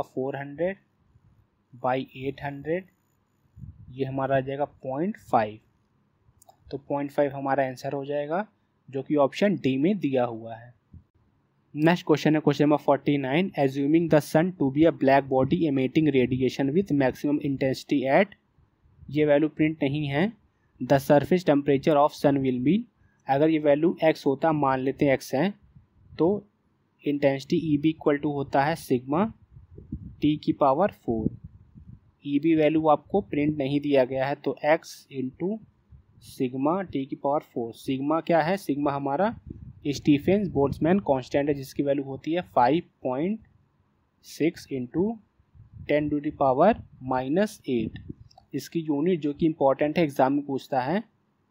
400/800, ये हमारा आ जाएगा 0.5। तो 0.5 हमारा आंसर हो जाएगा, जो कि ऑप्शन डी में दिया हुआ है। नेक्स्ट क्वेश्चन है question number 49। Assuming the sun to be a black body emitting radiation with maximum intensity at, ये वैल्यू प्रिंट नहीं है, the surface temperature of sun will be. अगर ये वैल्यू x होता, मान लेते हैं x है, तो इंटेंसिटी EB इक्वल टू होता है सिग्मा T⁴। EB वैल्यू आपको प्रिंट नहीं दिया गया है, तो x into sigma T⁴। Sigma क्या है, सिग्मा हमारा स्टीफेन बोल्ट्जमैन कांस्टेंट है, जिसकी वैल्यू होती है 5.6 इंटू 10⁻⁻8। इसकी यूनिट जो कि इम्पोर्टेंट है, एग्जाम में पूछता है,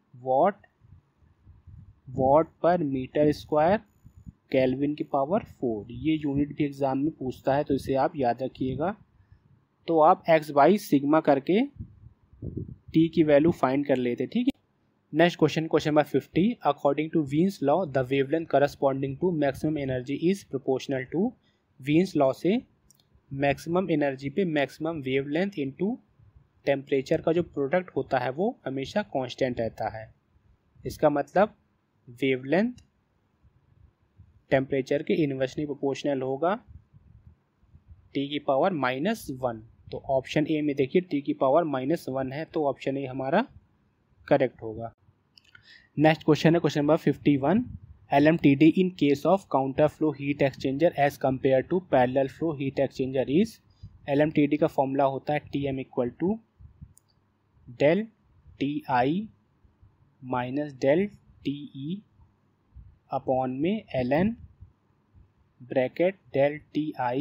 watt per metre square kelvin की पावर 4। ये यूनिट भी एग्जाम में पूछता है, तो इसे आप याद रखिएगा। तो आप x/सिग्मा करके t की वैल्यू फाइंड कर लेते, ठीक है। Next question question number 50। According to Wien's law the wavelength corresponding to maximum energy is proportional to. Wien's law से मैक्सिमम एनर्जी पे मैक्सिमम वेवलेंथ इनटू टेम्परेचर का जो प्रोडक्ट होता है वो हमेशा कांस्टेंट रहता है। इसका मतलब वेवलेंथ टेम्परेचर के इन्वर्सली प्रोपोर्शनल होगा T⁻⁻1। तो ऑप्शन ए में देखिए T⁻⁻1 है, तो ऑप्शन ए हमारा करेक्ट होगा। नेक्स्ट क्वेश्चन है question number 51। LMTD in case of counter flow heat exchanger as compare to parallel flow heat exchanger is. LMTD का फॉर्मूला होता है TM equal to del TI minus del TE upon में ln bracket del TI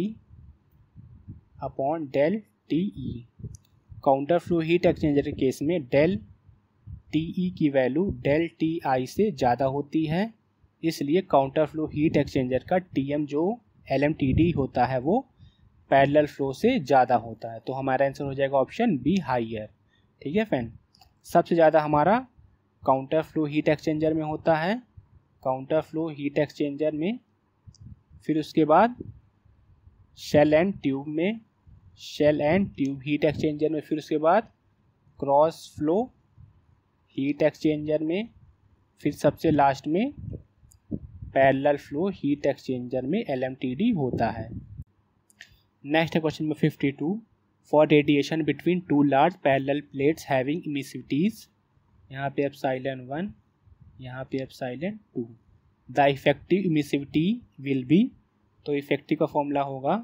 upon del TE। Counter flow heat exchanger के case में del TE की value del TI से ज़्यादा होती है, इसलिए काउंटर फ्लो हीट एक्सचेंजर का TM जो LMTD होता है वो पैरेलल फ्लो से ज़्यादा होता है। तो हमारा आंसर हो जाएगा ऑप्शन बी, हाइयर। ठीक है फ्रेंड, सबसे ज़्यादा हमारा काउंटर फ्लो हीट एक्सचेंजर में होता है, काउंटर फ्लो हीट एक्सचेंजर में, फिर उसके बाद शेल एंड ट्यूब में, shell and tube heat exchanger में, फिर उसके बाद क्रॉस फ्लो हीट एक्सचेंजर में, फिर सबसे लास्ट में पैरेलल फ्लो हीट एक्सचेंजर में LMTD होता है। नेक्स्ट है question number 52। For radiation between two large parallel plates having emissivities, यहाँ पे एप्सिलॉन 1, यहाँ पे epsilon 2, the effective emissivity will be. तो इफेक्टिव का फॉर्मूला होगा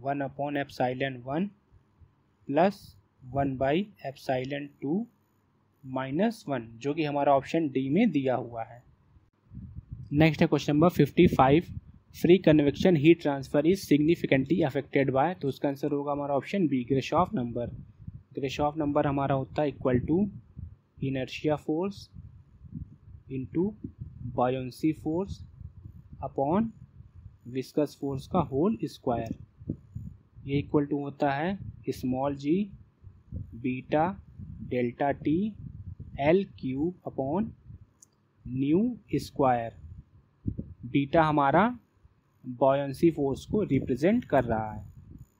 1/1/एप्सिलॉन 1 प्लस 1/एप्सिलॉन 2 -1, जो कि हमारा ऑप्शन डी में दिया हुआ है। नेक्स्ट है question number 55, free convection heat transfer is significantly affected by, तो उसका आंसर होगा हमारा option B, Grashof number. Grashof number हमारा होता है equal to inertia force into buoyancy force upon viscous force का होल स्क्वायर। ये इक्वल टू होता है small G beta delta T L cube upon nu square. Beta हमारा buoyancy force को represent कर रहा है।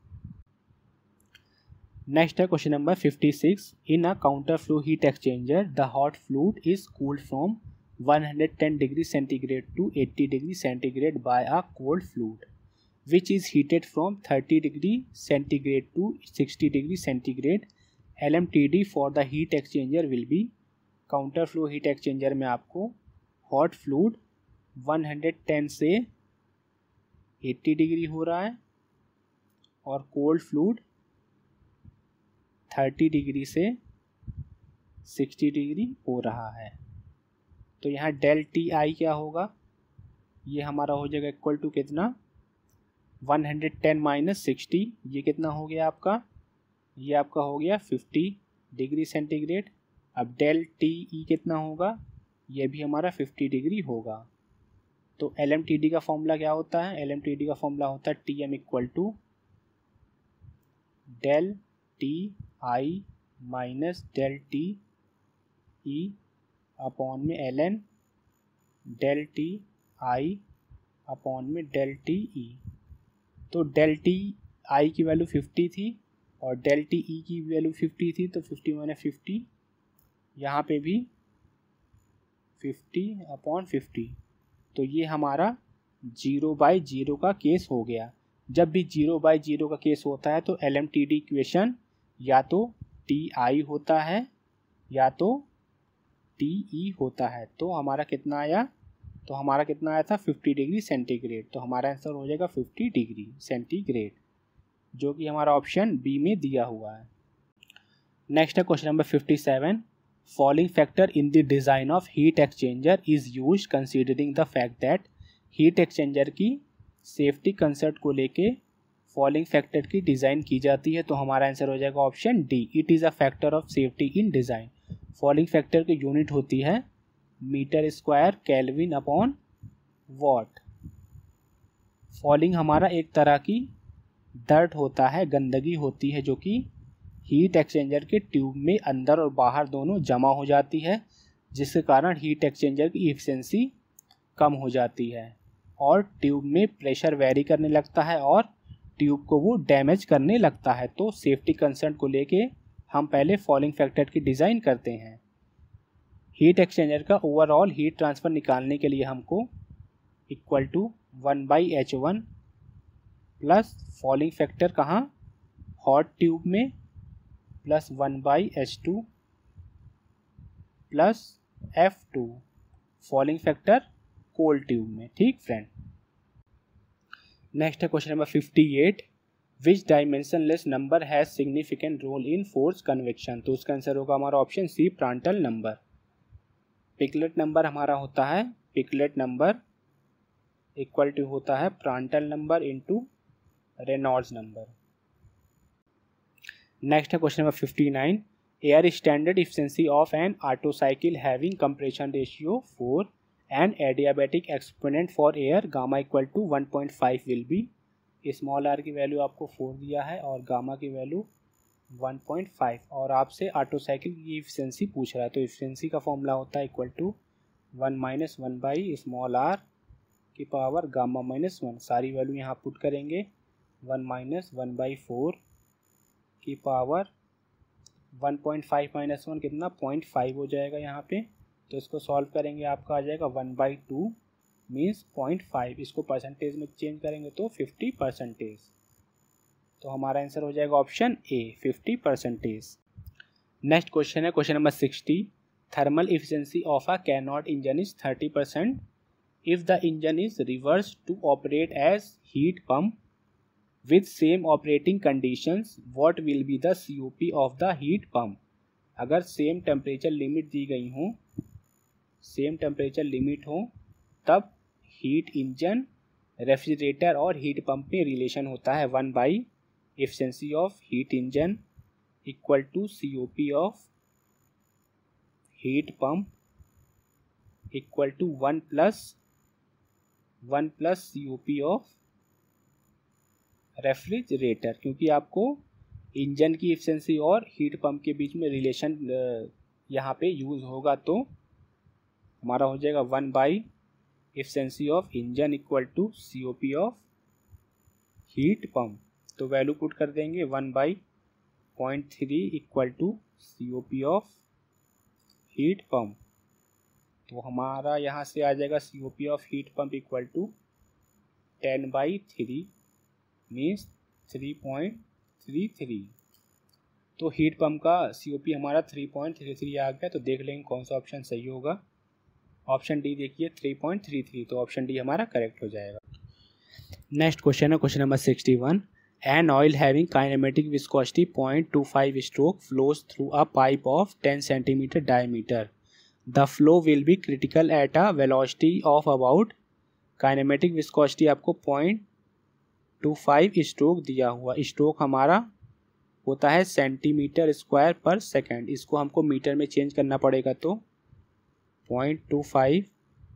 नेक्स्ट है question number 56, in a counter flow heat exchanger the hot fluid is cooled from 110 degree centigrade to 80 degree centigrade by a cold fluid which is heated from 30 degree centigrade to 60 degree centigrade. LMTD for the heat exchanger will be, counter flow heat exchanger में आपको hot fluid 110 से 80 degree हो रहा है और cold fluid 30 degree से 60 degree हो रहा है। तो यहाँ डेल टी आई क्या होगा, ये हमारा हो जाएगा इक्वल टू कितना 110 माइनस 60, ये कितना हो गया आपका, ये आपका हो गया 50 डिग्री सेंटीग्रेड। अब डेल टी ई कितना होगा, ये भी हमारा 50 डिग्री होगा। तो एल एम टी डी का फॉर्मूला क्या होता है, एल एम टी डी का फॉर्मूला होता है T M equal to del T I minus del T E upon में L N del T I upon में डेल टी ई। तो डेल टी आई की वैल्यू 50 थी और डेल टी ई की वैल्यू 50 थी, तो 50 माइनस 50, यहाँ पे भी 50 अपॉन 50। तो ये हमारा 0/0 का केस हो गया। जब भी 0/0 का केस होता है तो L M T D equation या तो टी आई होता है या तो टी ई होता है। तो हमारा कितना आया, तो हमारा कितना आया था 50 डिग्री सेंटीग्रेड। तो हमारा आंसर हो जाएगा 50 डिग्री सेंटीग्रेड, जो कि हमारा ऑप्शन बी में दिया हुआ है। नेक्स्ट है question number 57, fouling factor in the design of heat exchanger is use considering the fact that, heat exchanger की सेफ्टी कंसेप्ट को लेके फॉलिंग फैक्टर की डिज़ाइन की जाती है। तो हमारा आंसर हो जाएगा option D, it is a factor of safety in design. Fouling factor की यूनिट होती है metre square kelvin upon watt. Fouling हमारा एक तरह की डर्ट होता है, गंदगी होती है, जो कि हीट एक्सचेंजर के ट्यूब में अंदर और बाहर दोनों जमा हो जाती है, जिसके कारण हीट एक्सचेंजर की एफिशिएंसी कम हो जाती है और ट्यूब में प्रेशर वेरी करने लगता है और ट्यूब को वो डैमेज करने लगता है। तो सेफ्टी कंसर्न को लेके हम पहले फॉलिंग फैक्टर की डिज़ाइन करते हैं। हीट एक्सचेंजर का ओवरऑल हीट ट्रांसफ़र निकालने के लिए हमको equal to 1/H1 plus fouling factor कहाँ, हॉट ट्यूब में, plus 1/H2 plus F2 fouling factor cold tube में। ठीक फ्रेंड। नेक्स्ट है question number 58, which dimensionless number has significant role in force convection. तो उसका आंसर होगा हमारा option C, Prandtl number. Peclet number हमारा होता है, पिकलेट नंबर इक्वल टू होता है Prandtl number into Reynolds number. Next है question number 59, air standard efficiency of an Otto cycle having compression ratio 4 and adiabatic exponent for air gamma equal to 1.5 will be. Small R की value आपको 4 दिया है और gamma की value 1.5 और आपसे auto cycle की इफिशिएंसी पूछ रहा है। तो इफिशिएंसी का फॉर्मूला होता है equal to 1 - 1 by small R की पावर गामा -1। सारी वैल्यू यहाँ पुट करेंगे, 1 - 1/4 की पावर 1.5 - 1 कितना 0.5 हो जाएगा यहाँ पे। तो इसको सॉल्व करेंगे, आपका आ जाएगा 1/2 मीन्स 0.5। इसको परसेंटेज में चेंज करेंगे तो 50%। तो हमारा आंसर हो जाएगा ऑप्शन ए, 50%। नेक्स्ट क्वेश्चन है question number 60, thermal efficiency of a Carnot engine is 30%। If the engine is reverse to operate as heat pump with same operating conditions, what will be the COP of the heat pump? अगर same temperature limit दी गई हो, same temperature limit हो, तब heat engine, refrigerator और heat pump में relation होता है 1 efficiency of heat engine equal to COP of heat pump equal to 1 plus COP of refrigerator. क्योंकि आपको इंजन की एफिशिएंसी और हीट पंप के बीच में रिलेशन यहाँ पे यूज़ होगा, तो हमारा हो जाएगा 1 efficiency of engine equal to COP of heat pump. तो वैल्यू पुट कर देंगे 1/0.3 equal to COP of heat pump. तो हमारा यहाँ से आ जाएगा COP of heat pump equal to 10/3 means 3.33। तो हीट पंप का COP हमारा 3.33 आ गया। तो देख लेंगे कौन सा ऑप्शन सही होगा। ऑप्शन डी देखिए 3.33, तो ऑप्शन डी हमारा करेक्ट हो जाएगा। नेक्स्ट क्वेश्चन है question number 61। An oil having kinematic viscosity 0.25 stroke flows through a pipe of 10 centimetre diameter. The flow will be critical at a velocity of about, kinematic viscosity आपको 0.25 stroke दिया हुआ, stroke हमारा होता है centimetre square per second, इसको हमको metre में change करना पड़ेगा। तो 0.25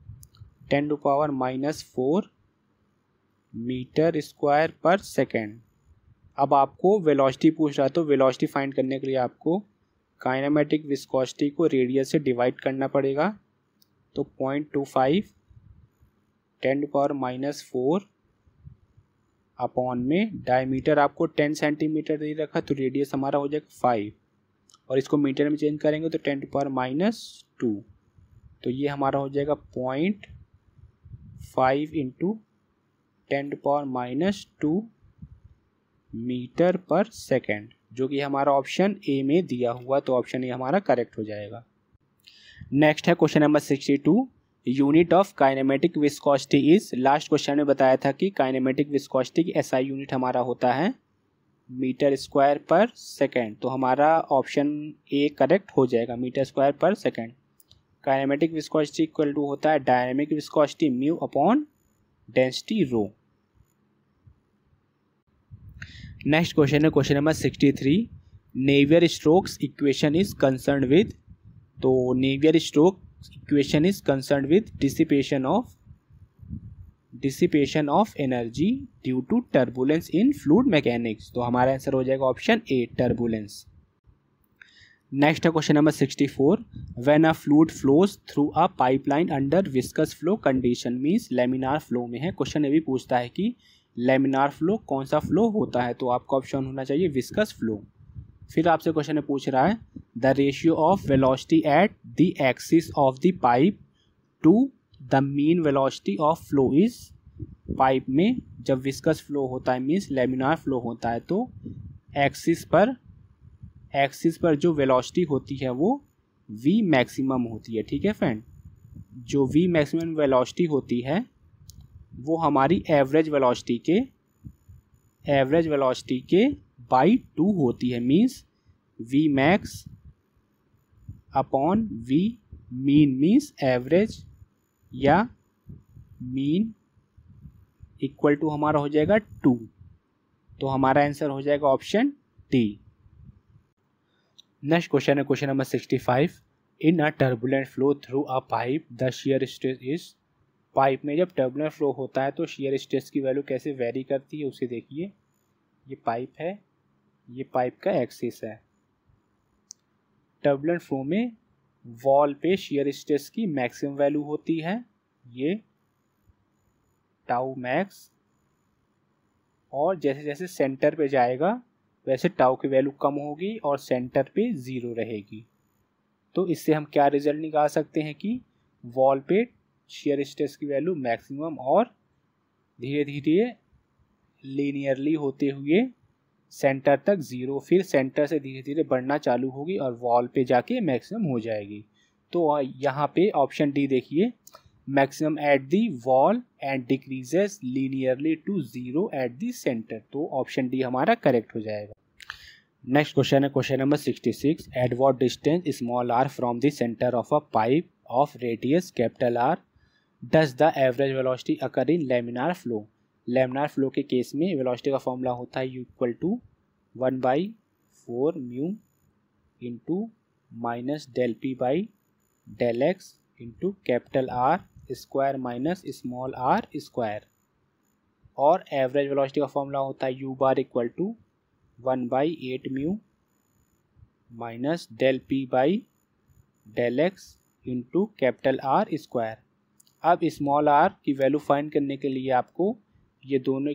10⁻⁻⁴ मीटर स्क्वायर पर सेकेंड। अब आपको वेलोसिटी पूछ रहा है, तो वेलोसिटी फाइंड करने के लिए आपको काइनेमेटिक विस्कोसिटी को रेडियस से डिवाइड करना पड़ेगा। तो 0.25 10⁻⁴ अपॉन में डायमीटर आपको 10 सेंटीमीटर दे रखा, तो रेडियस हमारा हो जाएगा 5, और इसको मीटर में चेंज करेंगे तो 10⁻⁻2। तो ये हमारा हो जाएगा 0.5 × 10⁻⁻2 मीटर पर सेकेंड, जो कि हमारा ऑप्शन ए में दिया हुआ। तो ऑप्शन ए हमारा करेक्ट हो जाएगा। नेक्स्ट है question number 62। Unit of kinematic viscosity is, last question में बताया था कि काइनेमेटिक विस्कोसिटी की SI यूनिट हमारा होता है मीटर स्क्वायर पर सेकेंड। तो हमारा ऑप्शन ए करेक्ट हो जाएगा, metre square per second. Kinematic viscosity equal to होता है dynamic viscosity mu upon density rho. Next question है question number 63। Navier Stokes equation is concern with, तो Navier Stokes equation is concern with dissipation of energy due to turbulence in fluid mechanics. तो हमारा answer हो जाएगा option A, turbulence. Next है question number 64। When a fluid flows through a pipeline under viscous flow condition, means laminar flow में है। Question ये भी पूछता है कि लेमिनार फ्लो कौन सा फ्लो होता है, तो आपका ऑप्शन होना चाहिए विस्कस फ्लो। फिर आपसे क्वेश्चन पूछ रहा है the ratio of velocity at the axis of the pipe to the mean velocity of flow is. Pipe में जब विस्कस फ्लो होता है मीन्स लेमिनार फ्लो होता है, तो एक्सिस पर जो वेलोसिटी होती है वो V मैक्सिमम होती है। ठीक है फ्रेंड, जो V मैक्सिमम वेलोसिटी होती है वो हमारी एवरेज वेलोसिटी के बाई 2 होती है, means V max upon V mean means average या मीन इक्वल टू हमारा हो जाएगा 2। तो हमारा आंसर हो जाएगा ऑप्शन डी। नेक्स्ट क्वेश्चन है question number 65। In a turbulent flow through a pipe the shear stress is. Pipe में जब टर्बुलेंट फ्लो होता है तो शियर स्ट्रेस की वैल्यू कैसे वेरी करती है उसे देखिए। ये पाइप है, ये पाइप का एक्सिस है। टर्बुलेंट फ्लो में वॉल पे शियर स्ट्रेस की मैक्सिमम वैल्यू होती है, ये टाउ मैक्स, और जैसे जैसे सेंटर पे जाएगा वैसे टाउ की वैल्यू कम होगी और सेंटर पे 0 रहेगी। तो इससे हम क्या रिजल्ट निकाल सकते हैं कि वॉल पे शियर स्ट्रेस की वैल्यू मैक्सिमम और धीरे धीरे लीनियरली होते हुए सेंटर तक 0, फिर सेंटर से धीरे धीरे बढ़ना चालू होगी और वॉल पे जाके मैक्सिमम हो जाएगी। तो यहाँ पे ऑप्शन डी देखिए, maximum at the wall and decreases linearly to 0 at the centre. तो ऑप्शन डी हमारा करेक्ट हो जाएगा। नेक्स्ट क्वेश्चन है question number 66. At what distance small R from the centre of a pipe of radius capital R does the average velocity occur in laminar flow. Laminar flow के case में velocity का formula होता है U=1/4 mu into minus del P by del X into capital R square minus small R square. और average velocity का formula होता है U=1/8 mu minus del P by del X into capital R square. अब small R की value find करने के लिए आपको ये दोनों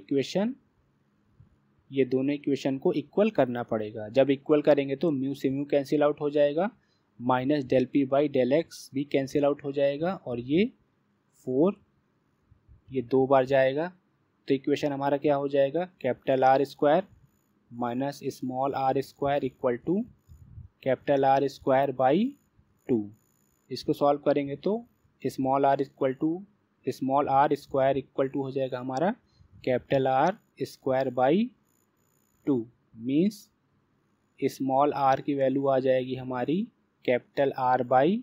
इक्वेशन को इक्वल करना पड़ेगा. जब इक्वल करेंगे तो म्यू से म्यू कैंसिल आउट हो जाएगा, minus del P by del X भी कैंसिल आउट हो जाएगा, और ये 4 ये 2 बार जाएगा. तो इक्वेशन हमारा क्या हो जाएगा, capital R square minus small R square equal to capital R square by 2. इसको सॉल्व करेंगे तो small R square equal to हो जाएगा हमारा capital R square by 2. Means small R की वैल्यू आ जाएगी हमारी कैपिटल आर बाई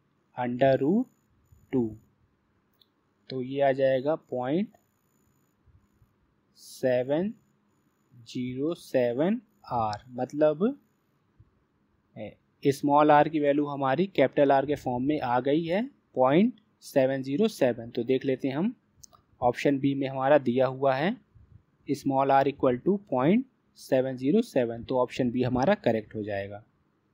√2. तो ये आ जाएगा 0.707 आर. मतलब स्मॉल आर की वैल्यू हमारी कैपिटल आर के फॉर्म में आ गई है 0.707. तो देख लेते हैं हम, ऑप्शन बी में हमारा दिया हुआ है स्मॉल आर इक्वल टू 0.707. तो ऑप्शन बी हमारा करेक्ट हो जाएगा.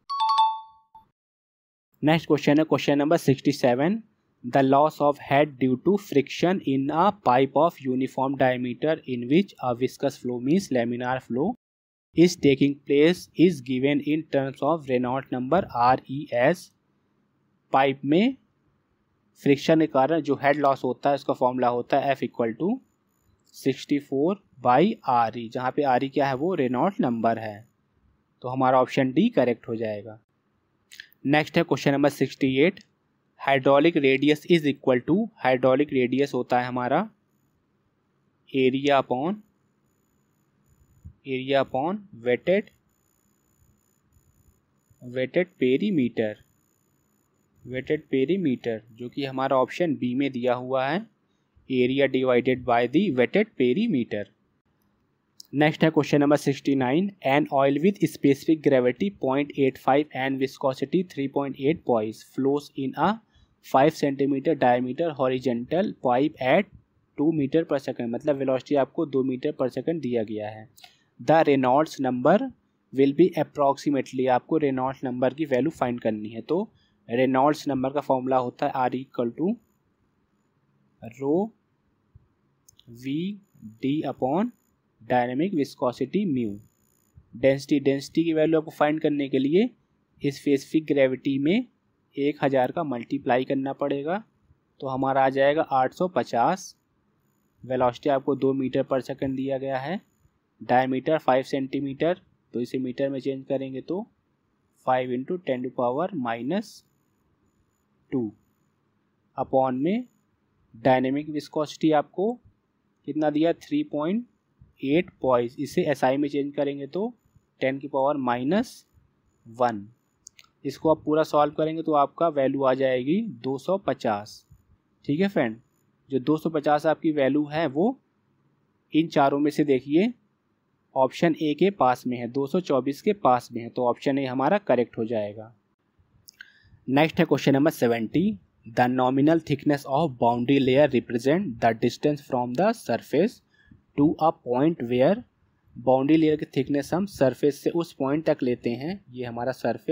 नेक्स्ट क्वेश्चन है question number 67. The loss of head due to friction in a pipe of uniform diameter in which a viscous flow means laminar flow is taking place is given in terms of Reynolds number RES. Pipe में friction के कारण जो head loss होता है उसका formula होता है F=64/RE, जहाँ पे RE क्या है, वो रेनॉल्ट नंबर है. तो हमारा ऑप्शन डी करेक्ट हो जाएगा. नेक्स्ट है question number 68. Hydraulic radius is equal to, hydraulic radius होता है हमारा एरिया अपॉन वेटेड पेरीमीटर, जो कि हमारा ऑप्शन बी में दिया हुआ है area divided by the wetted perimeter. Next है question number 69. An oil with specific gravity 0.85 and viscosity 3.8 poise flows in a 5 centimetre diameter horizontal pipe at 2 metre per second. मतलब velocity आपको 2 metre per second दिया गया है. The Reynolds number will be approximately, आपको Reynolds number की value find करनी है. तो रेनॉल्ड्स नंबर का फॉर्मूला होता है R = ρ/V/d upon dynamic viscosity mu. Density की वैल्यू आपको फाइंड करने के लिए स्पेसिफिक ग्रेविटी में 1000 का मल्टीप्लाई करना पड़ेगा. तो हमारा आ जाएगा 850. वेलोसिटी आपको 2 मीटर पर सेकंड दिया गया है. डायमीटर 5 सेंटीमीटर, तो इसे मीटर में चेंज करेंगे तो 5 × 10⁻⁻2 अपॉन में डायनेमिक विस्कोसिटी आपको कितना दिया, 3.8 पॉइस. इसे SI में चेंज करेंगे तो 10⁻⁻1. इसको आप पूरा सॉल्व करेंगे तो आपका वैल्यू आ जाएगी 250. ठीक है फ्रेंड, जो 250 आपकी वैल्यू है वो इन चारों में से देखिए ऑप्शन ए के पास में है, 224 के पास में है. तो ऑप्शन ए हमारा करेक्ट हो जाएगा. नेक्स्ट है question number 70. The nominal thickness of boundary layer represent the distance from the surface to a point where. Boundary layer की थिकनेस हम सरफेस से उस पॉइंट तक लेते हैं. ये हमारा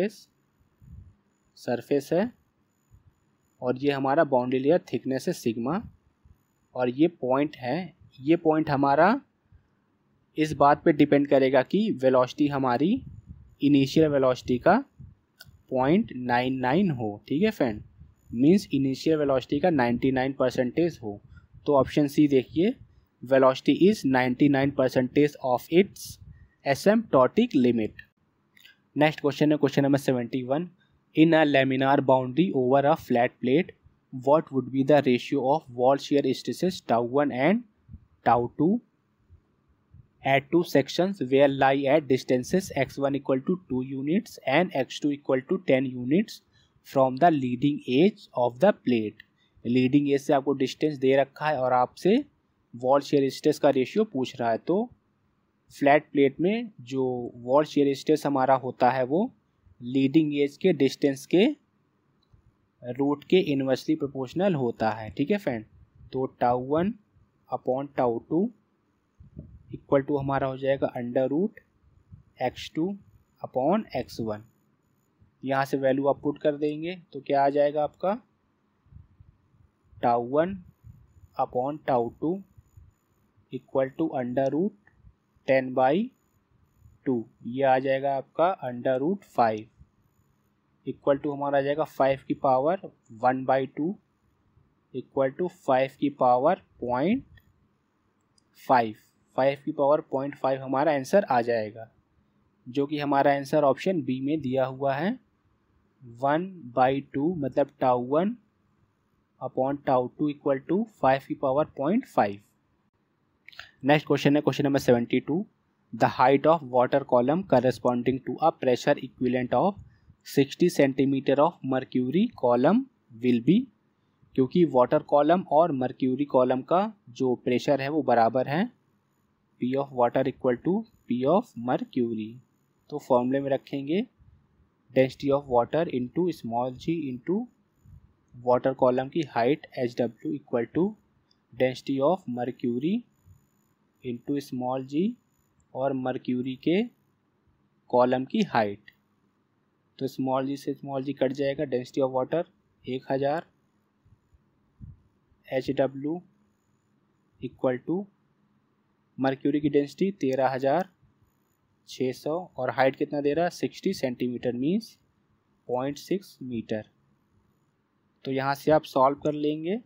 सरफेस है और ये हमारा बाउंड्री लेयर थिकनेस है सिग्मा, और ये पॉइंट है. ये पॉइंट हमारा इस बात पे डिपेंड करेगा कि वेलोसिटी हमारी इनिशियल वेलोसिटी का 0.99 हो. ठीक है फ्रेंड, मींस इनिशियल वेलोसिटी का 99% हो. तो ऑप्शन सी देखिए, velocity is 99% of its asymptotic limit. Next question है question number 71. In a laminar boundary over a flat plate what would be the ratio of wall shear stresses τ1 and τ2. at two sections where lie at distances x1 equal to 2 units and x2 equal to 10 units from the leading edge of the plate। Leading edge से आपको distance दे रखा है और आपसे wall shear stress का ratio पूछ रहा है। तो फ्लैट प्लेट में जो वॉल शेयर स्ट्रेस हमारा होता है वो लीडिंग एज के डिस्टेंस के रूट के इनवर्सली प्रोपोर्शनल होता है। ठीक है फ्रेंड, तो τ1 अपॉन τ2 इक्वल टू हमारा हो जाएगा under root x2 upon x1। यहाँ से वैल्यू आप पुट कर देंगे तो क्या आ जाएगा आपका τ1 upon τ2 equal to under root 10/2, ये आ जाएगा आपका अंडर रूट 5 इक्वल टू हमारा आ जाएगा 5 की पावर 1/2 इक्वल टू 5 की पावर 0.5, 5 की पावर 0.5 हमारा आंसर आ जाएगा, जो कि हमारा आंसर ऑप्शन बी में दिया हुआ है 1/2 मतलब τ1 अपॉन τ2 इक्वल टू 5 की पावर 0.5। नेक्स्ट क्वेश्चन है question number 72। The height of water column corresponding to a pressure equivalent of 60 centimetre of mercury column will be. क्योंकि वाटर कॉलम और मर्क्यूरी कॉलम का जो प्रेशर है वो बराबर है, P of water equal to P of mercury. तो फॉर्मूले में रखेंगे density of water into small G into water column की height HW equal to density of mercury into small G और मर्क्यूरी के कॉलम की हाइट। तो स्मॉल जी से स्मॉल जी कट जाएगा, density of water 1000 HW equal to mercury की density 13600 और height कितना दे रहा है 60 सेंटीमीटर मीन्स 0.6 मीटर। तो यहाँ से आप सॉल्व कर लेंगे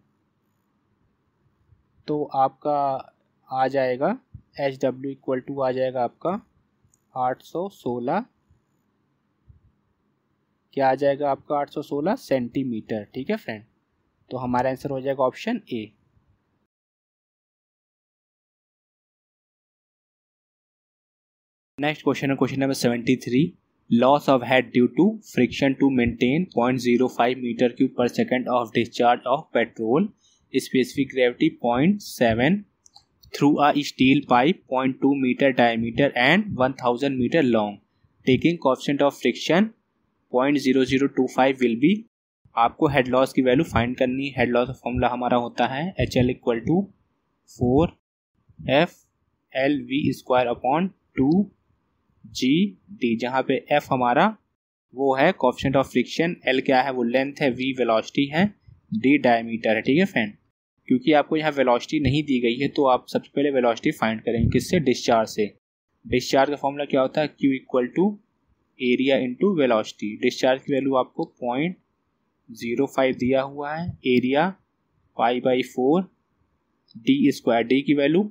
तो आपका आ जाएगा HW इक्वल टू आ जाएगा आपका 816, क्या आ जाएगा आपका 816 सेंटीमीटर। ठीक है फ्रेंड, तो हमारा आंसर हो जाएगा ऑप्शन ए। नेक्स्ट क्वेश्चन है question number 73। Loss of head due to friction to maintain 0.05 metre cube per second of discharge of petrol, specific gravity 0.7 through a steel pipe 0.2 metre diameter and 1000 metre long, taking coefficient of friction 0.0025 will be. आपको head loss की value find करनी है। Head loss का formula हमारा होता है HL equal to 4FLV² upon 2GD, जहाँ पे F हमारा वो है कोएफिशिएंट ऑफ फ्रिक्शन, L क्या है वो लेंथ है, V वेलोसिटी है, D डायमीटर है। ठीक है फ्रेंड, क्योंकि आपको यहाँ वेलोसिटी नहीं दी गई है तो आप सबसे पहले वेलोसिटी फाइंड करेंगे किससे, डिस्चार्ज से। डिस्चार्ज का फॉर्मूला क्या होता है, Q equal to area into velocity. Discharge की वैल्यू आपको 0.05 दिया हुआ है, एरिया π/4 D², D की वैल्यू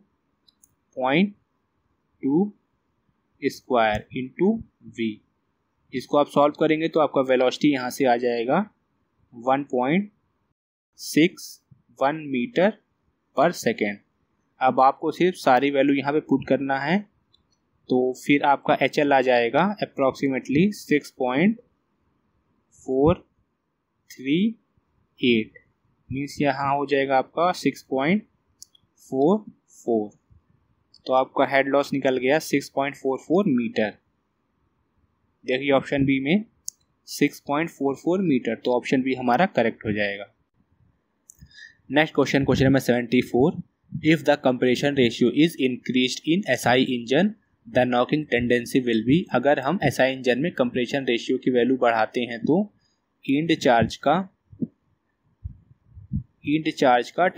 0.2 स्क्वायर इंटू V। इसको आप सॉल्व करेंगे तो आपका वेलोसिटी यहाँ से आ जाएगा 1.61 मीटर पर सेकेंड। अब आपको सिर्फ सारी वैल्यू यहाँ पे पुट करना है तो फिर आपका HL आ जाएगा अप्रॉक्सीमेटली 6.438 मीन्स यहाँ हो जाएगा आपका 6.44। तो आपका हेड लॉस निकल गया 6.44 मीटर। देखिए ऑप्शन बी में 6.44 मीटर, तो ऑप्शन बी हमारा करेक्ट हो जाएगा। Next question, question number 74। If the compression ratio is increased in SI engine the knocking tendency will be. अगर हम SI इंजन में कंप्रेशन रेशियो की वैल्यू बढ़ाते हैं तो इंड चार्ज का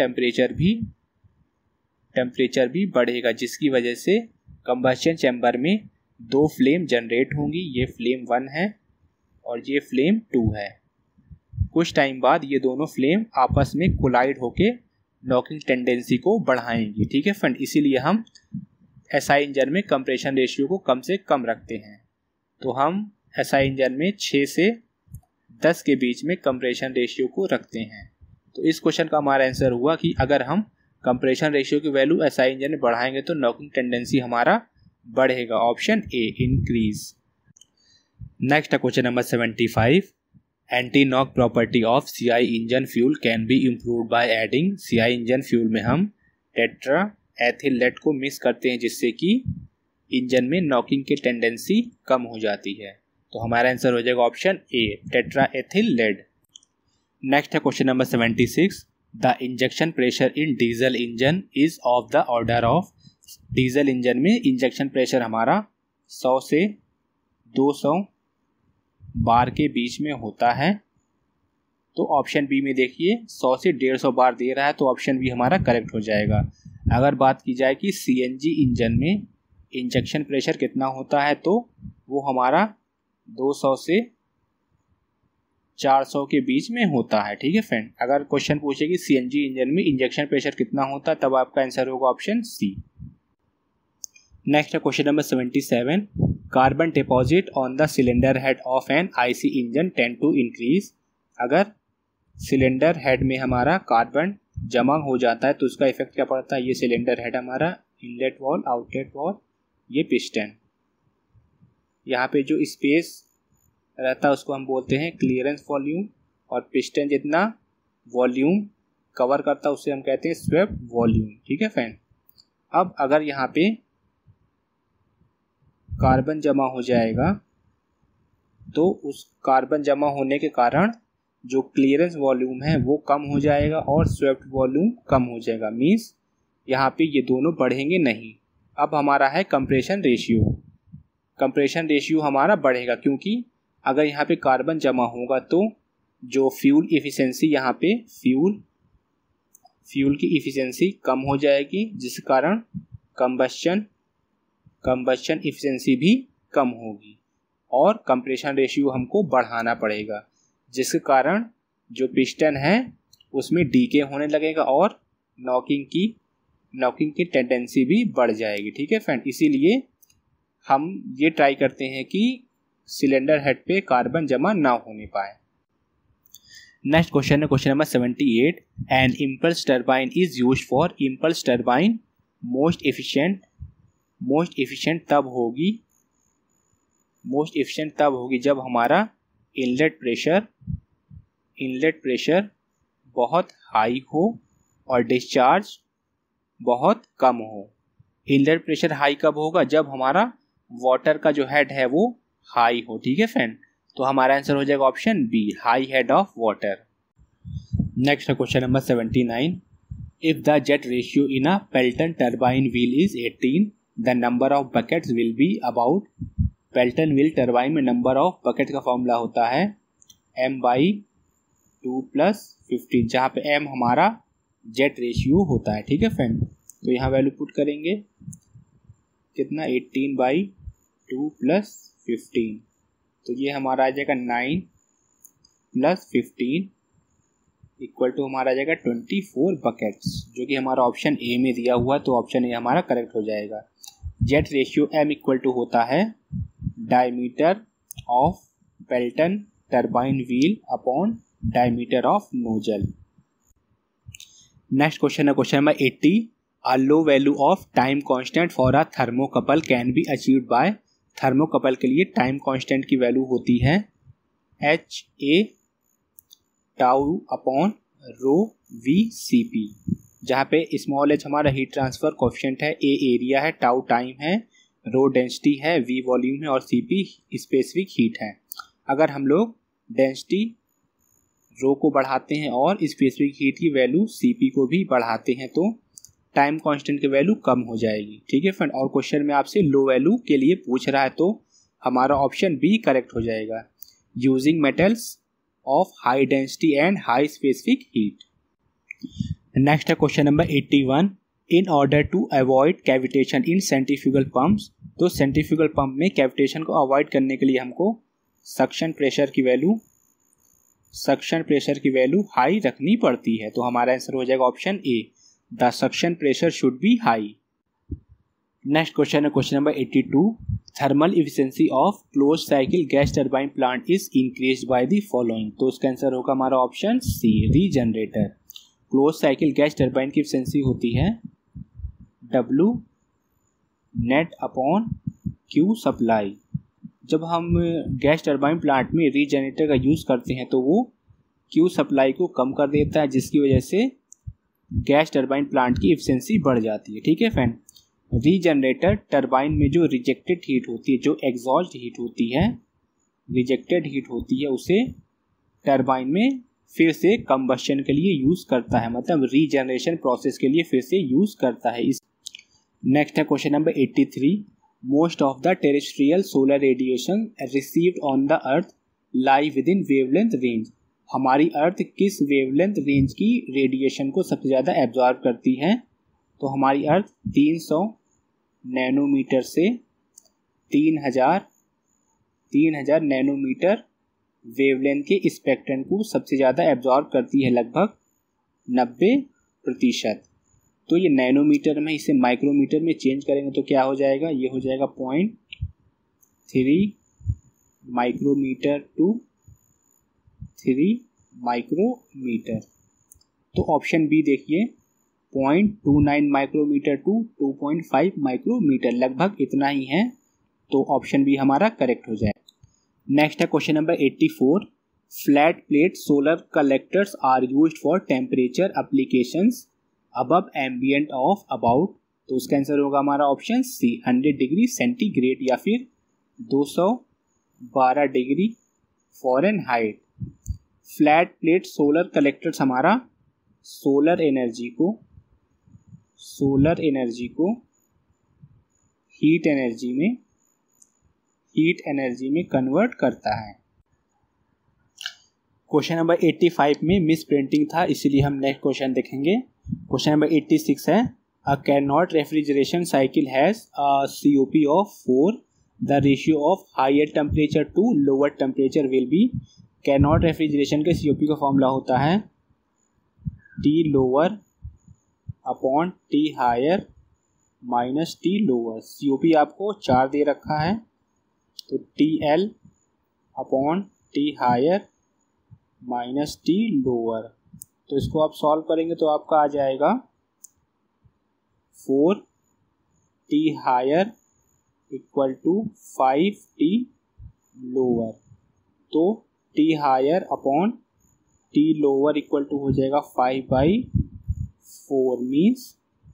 टेम्परेचर भी बढ़ेगा, जिसकी वजह से कंबस्शन चैम्बर में दो फ्लेम जनरेट होंगी। ये फ्लेम 1 है और ये फ्लेम 2 है। कुछ टाइम बाद ये दोनों फ्लेम आपस में कोलाइड होके नॉकिंग टेंडेंसी को बढ़ाएंगी। ठीक है फ्रेंड, इसीलिए हम SI इंजन में कंप्रेशन रेशियो को कम से कम रखते हैं। तो हम SI इंजन में 6 से 10 के बीच में कंप्रेशन रेशियो को रखते हैं। तो इस क्वेश्चन का हमारा आंसर हुआ कि अगर हम कंप्रेशन रेशियो की वैल्यू SI इंजन में बढ़ाएंगे तो नॉकिंग टेंडेंसी हमारा बढ़ेगा, ऑप्शन ए इंक्रीज। नेक्स्ट है question number 75, anti knock property of CI engine fuel can be improved by adding. CI engine fuel में हम टेट्रा एथिल लेड को मिक्स करते हैं जिससे कि इंजन में नॉकिंग की टेंडेंसी कम हो जाती है, तो हमारा आंसर हो जाएगा option A tetra ethyl lead. Next है question number 76, the injection pressure in diesel engine is of the order of. Diesel engine में इंजेक्शन प्रेशर हमारा 100 से 200 बार के बीच में होता है, तो ऑप्शन बी में देखिए 100 से 150 बार दे रहा है, तो ऑप्शन बी हमारा करेक्ट हो जाएगा। अगर बात की जाए कि CNG इंजन में इंजेक्शन प्रेशर कितना होता है तो वो हमारा 200 से 400 के बीच में होता है, ठीक है फ्रेंड। अगर क्वेश्चन पूछे कि CNG इंजन में इंजेक्शन प्रेशर कितना होता है तब आपका आंसर होगा ऑप्शन सी। नेक्स्ट है question number 77, carbon deposit on the cylinder head of an IC engine tend to increase. अगर सिलेंडर हेड में हमारा कार्बन जमा हो जाता है तो उसका इफेक्ट क्या पड़ता है। ये सिलेंडर हेड हमारा इनलेट वॉल, आउटलेट वॉल, ये पिस्टन, यहाँ पे जो स्पेस रहता है उसको हम बोलते हैं क्लियरेंस वॉल्यूम, और पिस्टन जितना वॉल्यूम कवर करता है उसे हम कहते हैं स्वेप्ट वॉल्यूम, ठीक है फ्रेंड। अब अगर यहाँ पे कार्बन जमा हो जाएगा तो उस कार्बन जमा होने के कारण जो क्लियरेंस वॉल्यूम है वो कम हो जाएगा और स्वेप्ट वॉल्यूम कम हो जाएगा, मीन्स यहाँ पे ये दोनों बढ़ेंगे नहीं। अब हमारा है कंप्रेशन रेशियो। कंप्रेशन रेशियो हमारा बढ़ेगा क्योंकि अगर यहाँ पे कार्बन जमा होगा तो जो फ्यूल इफिशिएंसी, यहाँ पे फ्यूल की इफिशिएंसी कम हो जाएगी, जिस कारण कंबस्शन इफिशिएंसी भी कम होगी और कंप्रेशन रेशियो हमको बढ़ाना पड़ेगा, जिसके कारण जो पिस्टन है उसमें डीके होने लगेगा और नॉकिंग की टेंडेंसी भी बढ़ जाएगी, ठीक है फ्रेंड। इसीलिए हम ये ट्राई करते हैं कि सिलेंडर हेड पे कार्बन जमा ना होने पाए। नेक्स्ट क्वेश्चन है question number 78, an impulse turbine is used for. Impulse turbine most efficient तब होगी जब हमारा इनलेट प्रेशर बहुत हाई हो और डिस्चार्ज बहुत कम हो। इनलेट प्रेशर हाई कब होगा, जब हमारा वाटर का जो हेड है वो हाई हो, ठीक है फ्रेंड। तो हमारा आंसर हो जाएगा option B high head of water. Next है question number 79, if the jet ratio in a Pelton turbine wheel is 18 the number of buckets will be about. Pelton wheel turbine में number of bucket का formula होता है m/2 + 15, जहाँ पे m हमारा jet ratio होता है, ठीक है फ्रेंड। तो यहाँ वैल्यू पुट करेंगे कितना 18/2 + 15, तो ये हमारा आ जाएगा 9 + 15 इक्वल टू हमारा आ जाएगा 24 बकेट्स, जो कि हमारा ऑप्शन ए में दिया हुआ है, तो ऑप्शन ए हमारा करेक्ट हो जाएगा। Jet ratio m equal to होता है diameter of Pelton turbine wheel upon diameter of nozzle. Next question है question number 80, a low value of time constant for a thermocouple can be achieved by. Thermocouple के लिए time constant की value होती है HA tau upon ρVCp, जहाँ पे small h हमारा heat transfer coefficient है, A एरिया है, टाउ टाइम है, रो डेंसिटी है, V वॉल्यूम है और Cp स्पेसिफिक हीट है। अगर हम लोग डेंसिटी रो को बढ़ाते हैं और स्पेसिफिक हीट की वैल्यू Cp को भी बढ़ाते हैं तो टाइम कांस्टेंट की वैल्यू कम हो जाएगी, ठीक है फ्रेंड। और क्वेश्चन में आपसे लो वैल्यू के लिए पूछ रहा है तो हमारा ऑप्शन बी करेक्ट हो जाएगा, using metals of high density and high specific heat. Next है question number 81, in order to avoid cavitation in centrifugal pumps. तो सेंट्रीफ्यूगल पंप में कैविटेशन को अवॉइड करने के लिए हमको सक्शन प्रेशर की वैल्यू हाई रखनी पड़ती है, तो हमारा आंसर हो जाएगा option A the suction pressure should be high. Next question है question number 82, thermal efficiency of close cycle gas turbine plant is increased by the following. तो उसका आंसर होगा हमारा option C regenerator. Close cycle gas turbine की efficiency होती है W net upon Q supply. जब हम गैस टरबाइन प्लांट में रीजनरेटर का यूज़ करते हैं तो वो Q सप्लाई को कम कर देता है, जिसकी वजह से गैस टरबाइन प्लांट की एफिशिएंसी बढ़ जाती है। ठीक है फ्रेंड, रीजनरेटर टरबाइन में जो रिजेक्टेड हीट होती है, जो एग्जॉस्ट हीट होती है, रिजेक्टेड हीट होती है, उसे टरबाइन में फिर से कंबशन के लिए यूज़ करता है, मतलब रीजनरेशन प्रोसेस के लिए फिर से यूज़ करता है। इस नेक्स्ट है question number 83। Most of the terrestrial solar radiation received on the earth lie within wavelength range. हमारी अर्थ किस वेवलेंथ रेंज की रेडिएशन को सबसे ज़्यादा एब्जॉर्ब करती है? तो हमारी अर्थ 300 नैनोमीटर से 3000 नैनोमीटर वेवलेंथ के स्पेक्ट्रम को सबसे ज़्यादा एब्जॉर्ब करती है, लगभग 90%। तो ये नैनोमीटर में, इसे माइक्रोमीटर में चेंज करेंगे तो क्या हो जाएगा? ये हो जाएगा 0.3 माइक्रोमीटर टू 3 माइक्रोमीटर। तो ऑप्शन बी देखिए, 0.29 माइक्रोमीटर टू 2.5 माइक्रोमीटर, लगभग इतना ही है। तो ऑप्शन बी हमारा करेक्ट हो जाए। नेक्स्ट है question number 84। Flat plate solar collectors are used for temperature applications above ambient of about. तो उसका आंसर होगा हमारा ऑप्शन सी, 100 डिग्री सेंटीग्रेड या फिर 212 degree Fahrenheit. Flat plate solar collectors हमारा सोलर एनर्जी को हीट एनर्जी में कन्वर्ट करता है। क्वेश्चन नंबर 85 में मिस प्रिंटिंग था, इसीलिए हम नेक्स्ट क्वेश्चन देखेंगे। क्वेश्चन नंबर 86 है, a Carnot refrigeration cycle has a COP of 4, the ratio of higher temperature to lower temperature will be. Carnot refrigeration के COP का फॉर्मूला होता है T lower upon T higher minus T lower. COP आपको 4 दे रखा है, तो TL upon T higher minus T lower. तो इसको आप सॉल्व करेंगे तो आपका आ जाएगा 4T higher equal to 5T lower. तो T higher upon T lower equal to हो जाएगा 5/4 मीन्स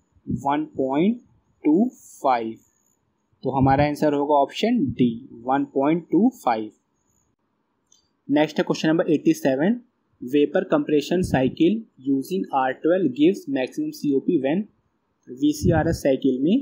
1.25। तो हमारा आंसर होगा ऑप्शन डी, 1.25। नेक्स्ट है question number 87। Vapour compression cycle using R12 gives maximum COP when. VCRS cycle में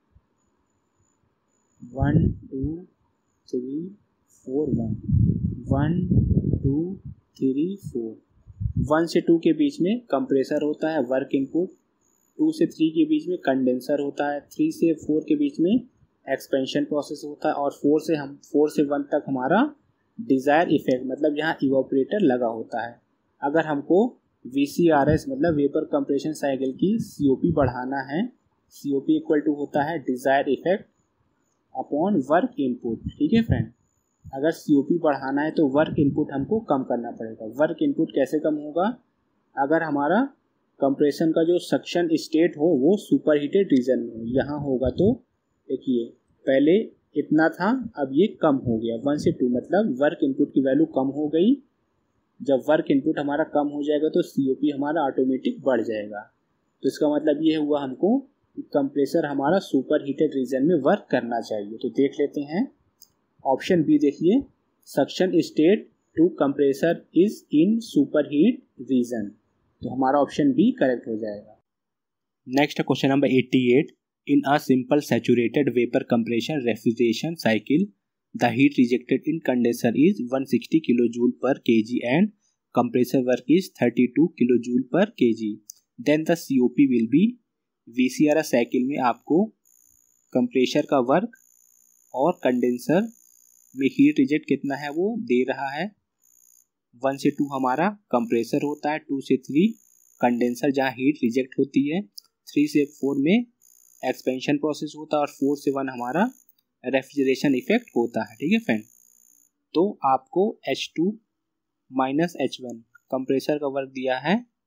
1 2 3 4 1 2 3 4 1 से 2 के बीच में कंप्रेसर होता है, वर्क इनपुट। 2 से 3 के बीच में कंडेंसर होता है, 3 से 4 के बीच में एक्सपेंशन प्रोसेस होता है, और 4 से 1 तक हमारा डिज़ायर इफेक्ट, मतलब यहाँ इवापोरेटर लगा होता है। अगर हमको VCRS मतलब वेपर कंप्रेशन साइकिल की COP बढ़ाना है, COP इक्वल टू होता है desire effect upon work input. ठीक है फ्रेंड, अगर COP बढ़ाना है तो वर्क इनपुट हमको कम करना पड़ेगा। वर्क इनपुट कैसे कम होगा? अगर हमारा कंप्रेशन का जो सक्शन स्टेट हो वो सुपर हीटेड रीजन में हो, यहाँ होगा तो देखिए पहले इतना था, अब ये कम हो गया 1 से 2, मतलब वर्क इनपुट की वैल्यू कम हो गई। जब वर्क इनपुट हमारा कम हो जाएगा तो COP हमारा ऑटोमेटिक बढ़ जाएगा। तो इसका मतलब ये हुआ हमको कंप्रेसर हमारा सुपर हीटेड रीजन में वर्क करना चाहिए। तो देख लेते हैं ऑप्शन बी, देखिए suction state to compressor is in super heat region. तो हमारा ऑप्शन बी करेक्ट हो जाएगा। Next question number 88। In a simple saturated vapour compression refrigeration cycle the heat rejected in condenser is 160 kilojoule per kg and compressor work is 32 kilojoule per kg, then the COP will be. VCRS cycle में आपको compressor का work और condenser में heat reject कितना है वो दे रहा है। 1 से 2 हमारा कंप्रेसर होता है, 2 से 3 कंडेंसर जहाँ हीट रिजेक्ट होती है, 3 से 4 में एक्सपेंशन प्रोसेस होता है, और 4 से 1 हमारा रेफ्रिजरेशन इफेक्ट होता है। ठीक है फ्रेंड, तो आपको H2 माइनस H1 कंप्रेसर का वर्क दिया है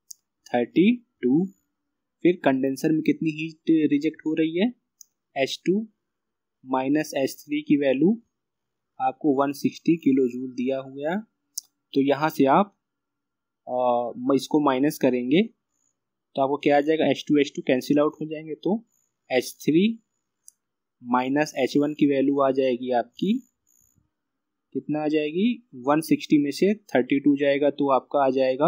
32। फिर कंडेंसर में कितनी हीट रिजेक्ट हो रही है, H2 माइनस H3 की वैल्यू आपको 160 किलो जूल दिया हुआ। तो यहाँ से आप इसको माइनस करेंगे तो आपको क्या आ जाएगा, H2 कैंसिल आउट हो जाएंगे, तो H3 माइनस H1 की वैल्यू आ जाएगी आपकी, कितना आ जाएगी, 160 में से 32 जाएगा तो आपका आ जाएगा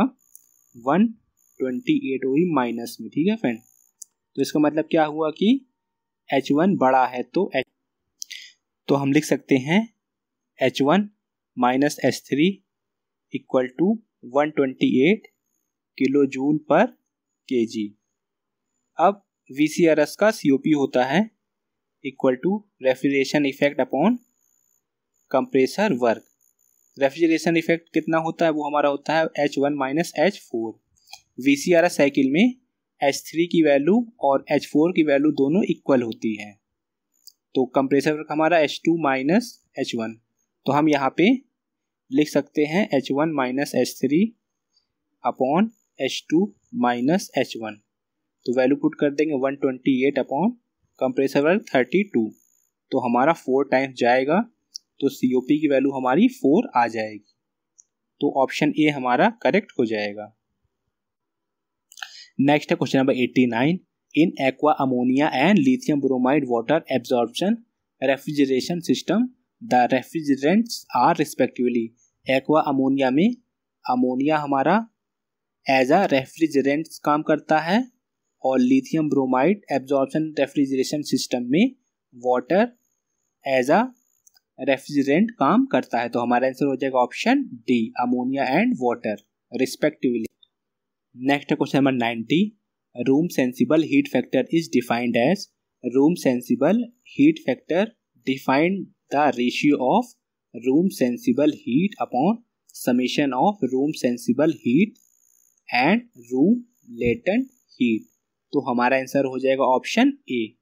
128 हुई माइनस में। ठीक है फ्रेंड, तो इसका मतलब क्या हुआ कि H1 बड़ा है तो हम लिख सकते हैं H1 minus H3 equal to 128 kilojoule per kg। अब VCRS का COP होता है equal to refrigeration effect upon compressor work. Refrigeration effect कितना होता है, वो हमारा होता है H1 minus H4। VCRS cycle में H3 की वैल्यू और H4 की वैल्यू दोनों इक्वल होती है, तो कंप्रेसर वर्क हमारा H2 माइनस H1। तो हम यहाँ पे लिख सकते हैं H1 minus H3 upon H2 minus H1। तो वैल्यू पुट कर देंगे 128 अपॉन कंप्रेसर वर्क 32, तो हमारा 4 टाइम्स जाएगा, तो COP की वैल्यू हमारी 4 आ जाएगी। तो ऑप्शन ए हमारा करेक्ट हो जाएगा। नेक्स्ट है question number 89। In aqua ammonia and lithium bromide water absorption refrigeration system the refrigerants are respectively. Aqua ammonia में अमोनिया हमारा एज अ रेफ्रिजरेंट काम करता है और lithium bromide absorption refrigeration system में वाटर एज अ रेफ्रिजरेंट काम करता है। तो हमारा आंसर हो जाएगा option D, ammonia and water respectively. Next है question number 90। Room sensible heat factor is defined as. Room sensible heat factor defined the ratio of room sensible heat upon summation of room sensible heat and room latent heat. तो हमारा answer हो जाएगा option ए।